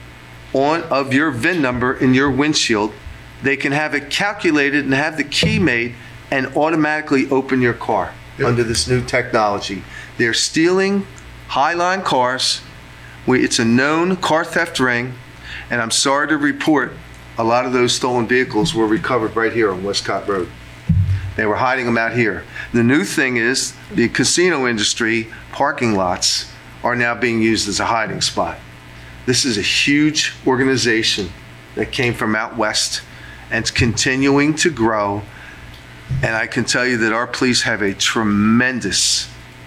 on of your V I N number in your windshield. They can have it calculated and have the key made and automatically open your car under this new technology. They're stealing Highline cars. We, it's a known car theft ring, and I'm sorry to report, a lot of those stolen vehicles were recovered right here on Westcott Road. They were hiding them out here. The new thing is the casino industry parking lots are now being used as a hiding spot. This is a huge organization that came from out west and it's continuing to grow. And I can tell you that our police have a tremendous,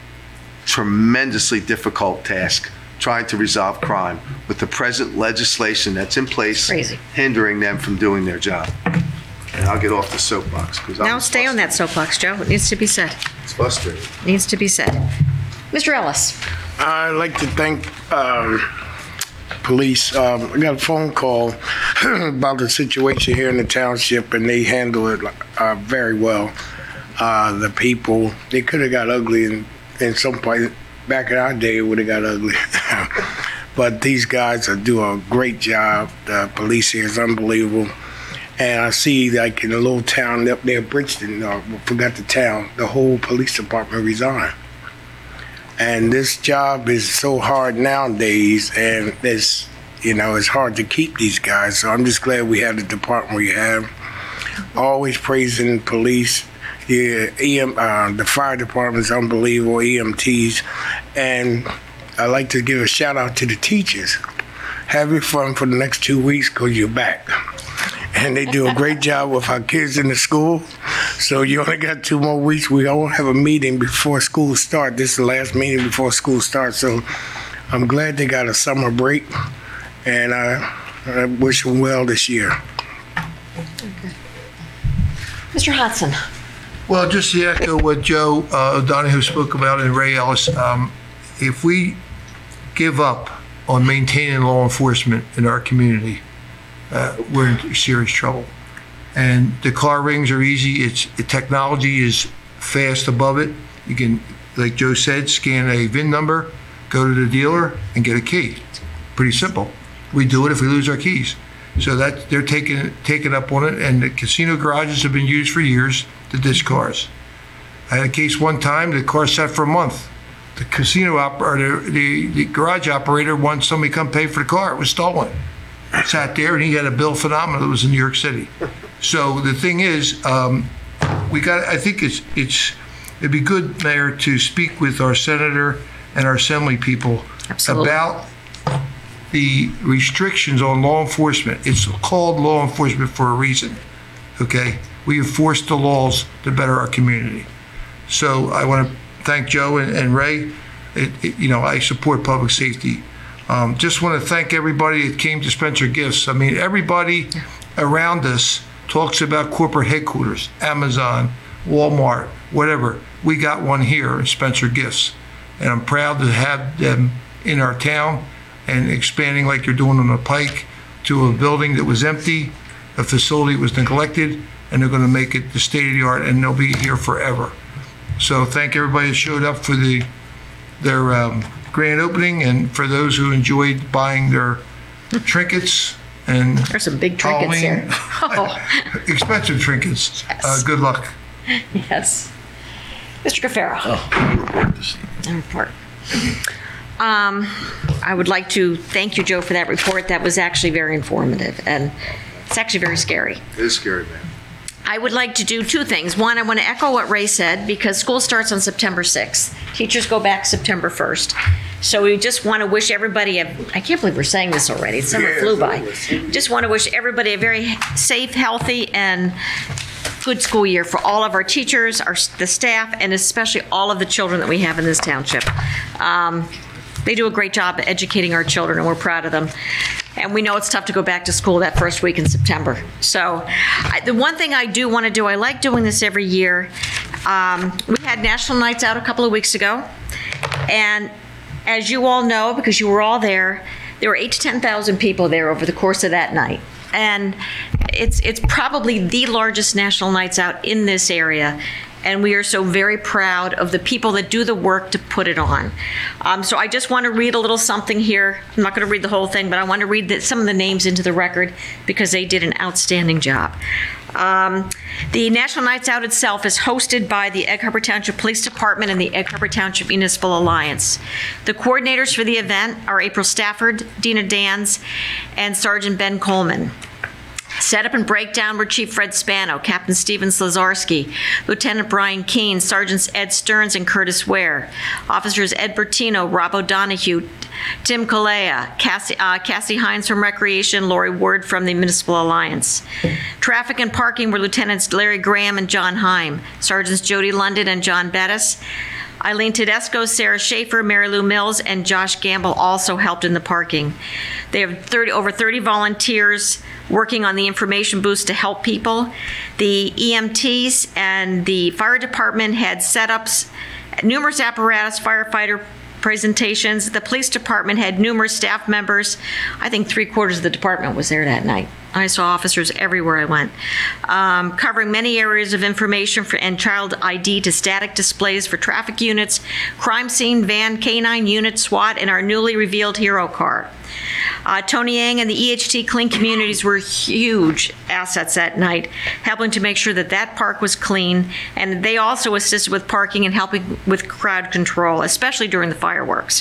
tremendously difficult task trying to resolve crime with the present legislation that's in place, Crazy. hindering them from doing their job. And I'll get off the soapbox because I'm Now stay on that soapbox, Joe. It needs to be said. It's frustrating. Needs to be said. Mister Ellis. I'd like to thank um, police. Um, I got a phone call about the situation here in the township, and they handle it uh, very well. Uh, the people, they could have got ugly in, in some point. Back in our day, it would have got ugly. But these guys are doing a great job. The police here is unbelievable. And I see, like, in a little town up there, Bridgeton, uh, forgot the town, the whole police department resigned. And this job is so hard nowadays, and it's, you know, it's hard to keep these guys. So I'm just glad we have the department we have. Always praising police. Yeah, E M, uh, the fire department is unbelievable, E M Ts. And I like to give a shout out to the teachers. Have your fun for the next two weeks because you're back. And they do a great job with our kids in the school. So you only got two more weeks. We all have a meeting before school starts. This is the last meeting before school starts. So I'm glad they got a summer break. And I, I wish them well this year. Okay. Mister Hodson. Well, just to echo what Joe uh, O'Donoghue spoke about and Ray Ellis, um, if we give up on maintaining law enforcement in our community, uh, we're in serious trouble. And the car rings are easy. It's the technology is fast above it. You can, like Joe said, scan a V I N number, go to the dealer, and get a key. Pretty simple. We do it if we lose our keys. So that they're taking taking up on it, and the casino garages have been used for years to ditch cars. I had a case one time, the car sat for a month. The casino operator, the, the garage operator wanted somebody to come pay for the car. It was stolen. It sat there, and he had a bill phenomenal. It was in New York City. So the thing is, um, we got. I think it's it's it'd be good, Mayor, to speak with our senator and our assembly people Absolutely. about the restrictions on law enforcement. It's called law enforcement for a reason, okay? We enforce the laws to better our community. So I want to thank Joe and, and Ray. It, it, you know, I support public safety. Um, just want to thank everybody that came to Spencer Gifts. I mean, everybody around us talks about corporate headquarters, Amazon, Walmart, whatever. We got one here in Spencer Gifts. And I'm proud to have them in our town and expanding like you're doing on the Pike to a building that was empty, a facility that was neglected, and they're going to make it the state of the art, and they'll be here forever. So thank everybody that showed up for the their um, grand opening, and for those who enjoyed buying their trinkets. And there's some big trinkets Halloween, here. Oh. Expensive trinkets. Yes. Uh, good luck. Yes. Mister Cafaro. Oh, report this evening. Report. Um, I would like to thank you, Joe, for that report. That was actually very informative, and it's actually very scary. It is scary, man. I would like to do two things. One, I want to echo what Ray said, because school starts on September sixth. Teachers go back September first. So we just want to wish everybody a, I can't believe we're saying this already. Summer Yeah, flew by. Just want to wish everybody a very safe, healthy, and good school year for all of our teachers, our the staff, and especially all of the children that we have in this township. Um, they do a great job educating our children, and we're proud of them. And we know it's tough to go back to school that first week in September. So I, the one thing I do want to do, I like doing this every year. Um, we had National Nights Out a couple of weeks ago. And as you all know, because you were all there, there were eight to ten thousand people there over the course of that night. And it's it's probably the largest National Nights Out in this area. And we are so very proud of the people that do the work to put it on. Um, so I just want to read a little something here. I'm not going to read the whole thing, but I want to read the, some of the names into the record because they did an outstanding job. Um, the National Nights Out itself is hosted by the Egg Harbor Township Police Department and the Egg Harbor Township Municipal Alliance. The coordinators for the event are April Stafford, Dina Dans, and Sergeant Ben Coleman. Setup and breakdown were Chief Fred Spano, Captain Steven Slazarski, Lieutenant Brian Keene, Sergeants Ed Stearns and Curtis Ware, Officers Ed Bertino, Rob O'Donohue, Tim Kalea, Cassie, uh, Cassie Hines from Recreation, Lori Ward from the Municipal Alliance. Traffic and parking were Lieutenants Larry Graham and John Heim, Sergeants Jody London and John Bettis. Eileen Tedesco, Sarah Schaefer, Mary Lou Mills, and Josh Gamble also helped in the parking. They have thirty, over thirty volunteers working on the information booths to help people. The E M Ts and the fire department had setups, numerous apparatus, firefighter presentations. The police department had numerous staff members. I think three quarters of the department was there that night. I saw officers everywhere I went, um, covering many areas of information for, and child I D to static displays for traffic units, crime scene, van, K nine unit, SWAT, and our newly revealed hero car. Uh, Tony Yang and the E H T Clean Communities were huge assets that night, helping to make sure that that park was clean, and they also assisted with parking and helping with crowd control, especially during the fireworks.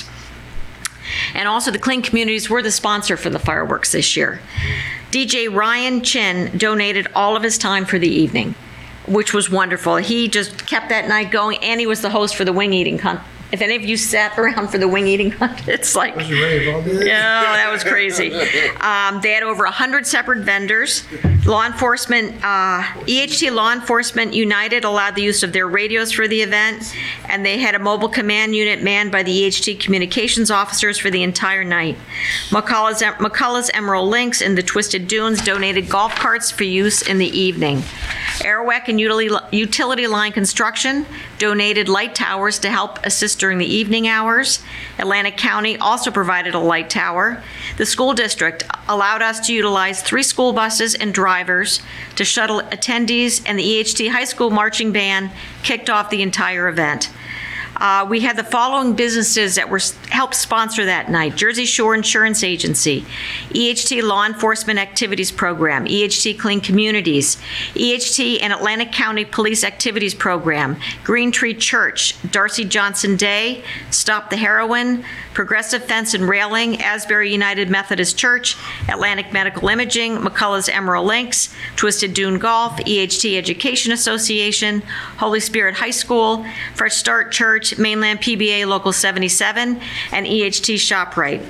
And also the Clean Communities were the sponsor for the fireworks this year. D J Ryan Chin donated all of his time for the evening, which was wonderful. He just kept that night going, and he was the host for the wing eating contest. If any of you sat around for the wing eating contest, it's like, yeah, that was crazy. Um, they had over one hundred separate vendors. Law enforcement, uh, E H T Law Enforcement United allowed the use of their radios for the event, and they had a mobile command unit manned by the E H T communications officers for the entire night. McCullough's, McCullough's Emerald Links and the Twisted Dunes donated golf carts for use in the evening. Airwec and Utility Line Construction donated light towers to help assist during the evening hours. Atlantic County also provided a light tower. The school district allowed us to utilize three school buses and drivers to shuttle attendees, and the E H T High School Marching Band kicked off the entire event. Uh, we had the following businesses that were helped sponsor that night: Jersey Shore Insurance Agency, E H T Law Enforcement Activities Program, E H T Clean Communities, E H T and Atlantic County Police Activities Program, Green Tree Church, Darcy Johnson Day, Stop the Heroin, Progressive Fence and Railing, Asbury United Methodist Church, Atlantic Medical Imaging, McCullough's Emerald Links, Twisted Dune Golf, E H T Education Association, Holy Spirit High School, Fresh Start Church, Mainland P B A Local seventy-seven, and E H T ShopRite.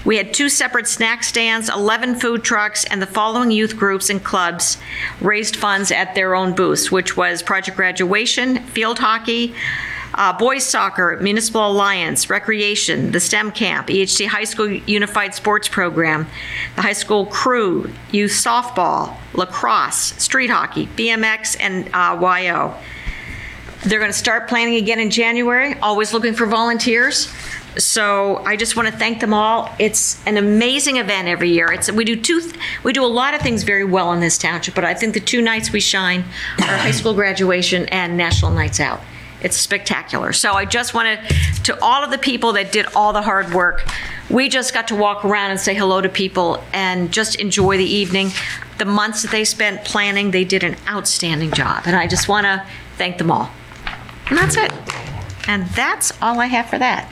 We had two separate snack stands, eleven food trucks, and the following youth groups and clubs raised funds at their own booths, which was Project Graduation, field hockey, uh, boys soccer, Municipal Alliance, recreation, the STEM camp, E H C High School Unified Sports Program, the high school crew, youth softball, lacrosse, street hockey, B M X, and uh, Y O. They're going to start planning again in January, always looking for volunteers. So I just want to thank them all. It's an amazing event every year. It's, we do two, we do a lot of things very well in this township, but I think the two nights we shine are high school graduation and National Nights Out. It's spectacular. So I just wanted to all of the people that did all the hard work. We just got to walk around and say hello to people and just enjoy the evening. The months that they spent planning, they did an outstanding job. And I just want to thank them all. And that's it. And that's all I have for that.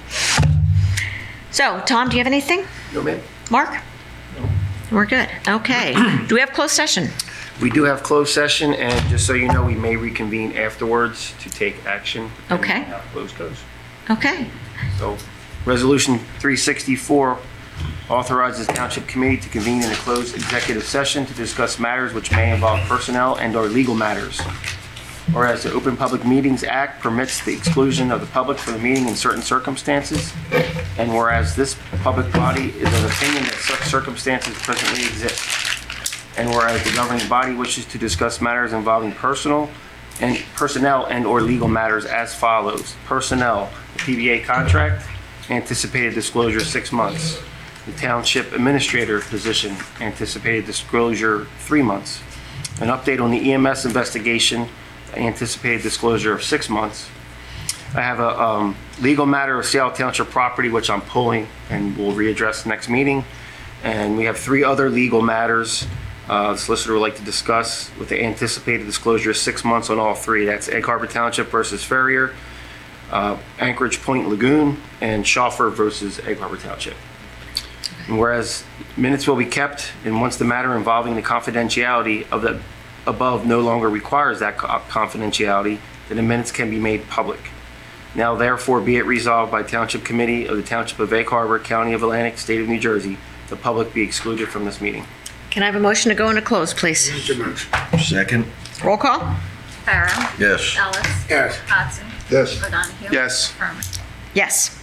So, Tom, do you have anything? No, ma'am. Mark? No. We're good. Okay. Do we have closed session? We do have closed session, and just so you know, we may reconvene afterwards to take action. Okay. On how close goes. Okay. So, Resolution three sixty-four authorizes Township Committee to convene in a closed executive session to discuss matters which may involve personnel and/or legal matters. Whereas the Open Public Meetings Act permits the exclusion of the public from the meeting in certain circumstances, and whereas this public body is of opinion that such circumstances presently exist, and whereas the governing body wishes to discuss matters involving personal and personnel and/or legal matters as follows: personnel, the P B A contract, anticipated disclosure six months; the township administrator position, anticipated disclosure three months; an update on the E M S investigation, anticipated disclosure of six months. I have a um, legal matter of sale of township property, which I'm pulling and we'll readdress next meeting. And we have three other legal matters uh, the solicitor would like to discuss with the anticipated disclosure of six months on all three. That's Egg Harbor Township versus Ferrier, uh, Anchorage Point Lagoon, and Schaffer versus Egg Harbor Township. And whereas minutes will be kept, and once the matter involving the confidentiality of the above no longer requires that confidentiality, then the minutes can be made public. Now therefore be it resolved by Township Committee of the Township of Egg Harbor, County of Atlantic, State of New Jersey, the public be excluded from this meeting. Can I have a motion to go into close, please? Second. Roll call? Pharaoh. Yes. Ellis. Yes. Hodson. Yes. O'Donohue. Yes. Herman. Yes.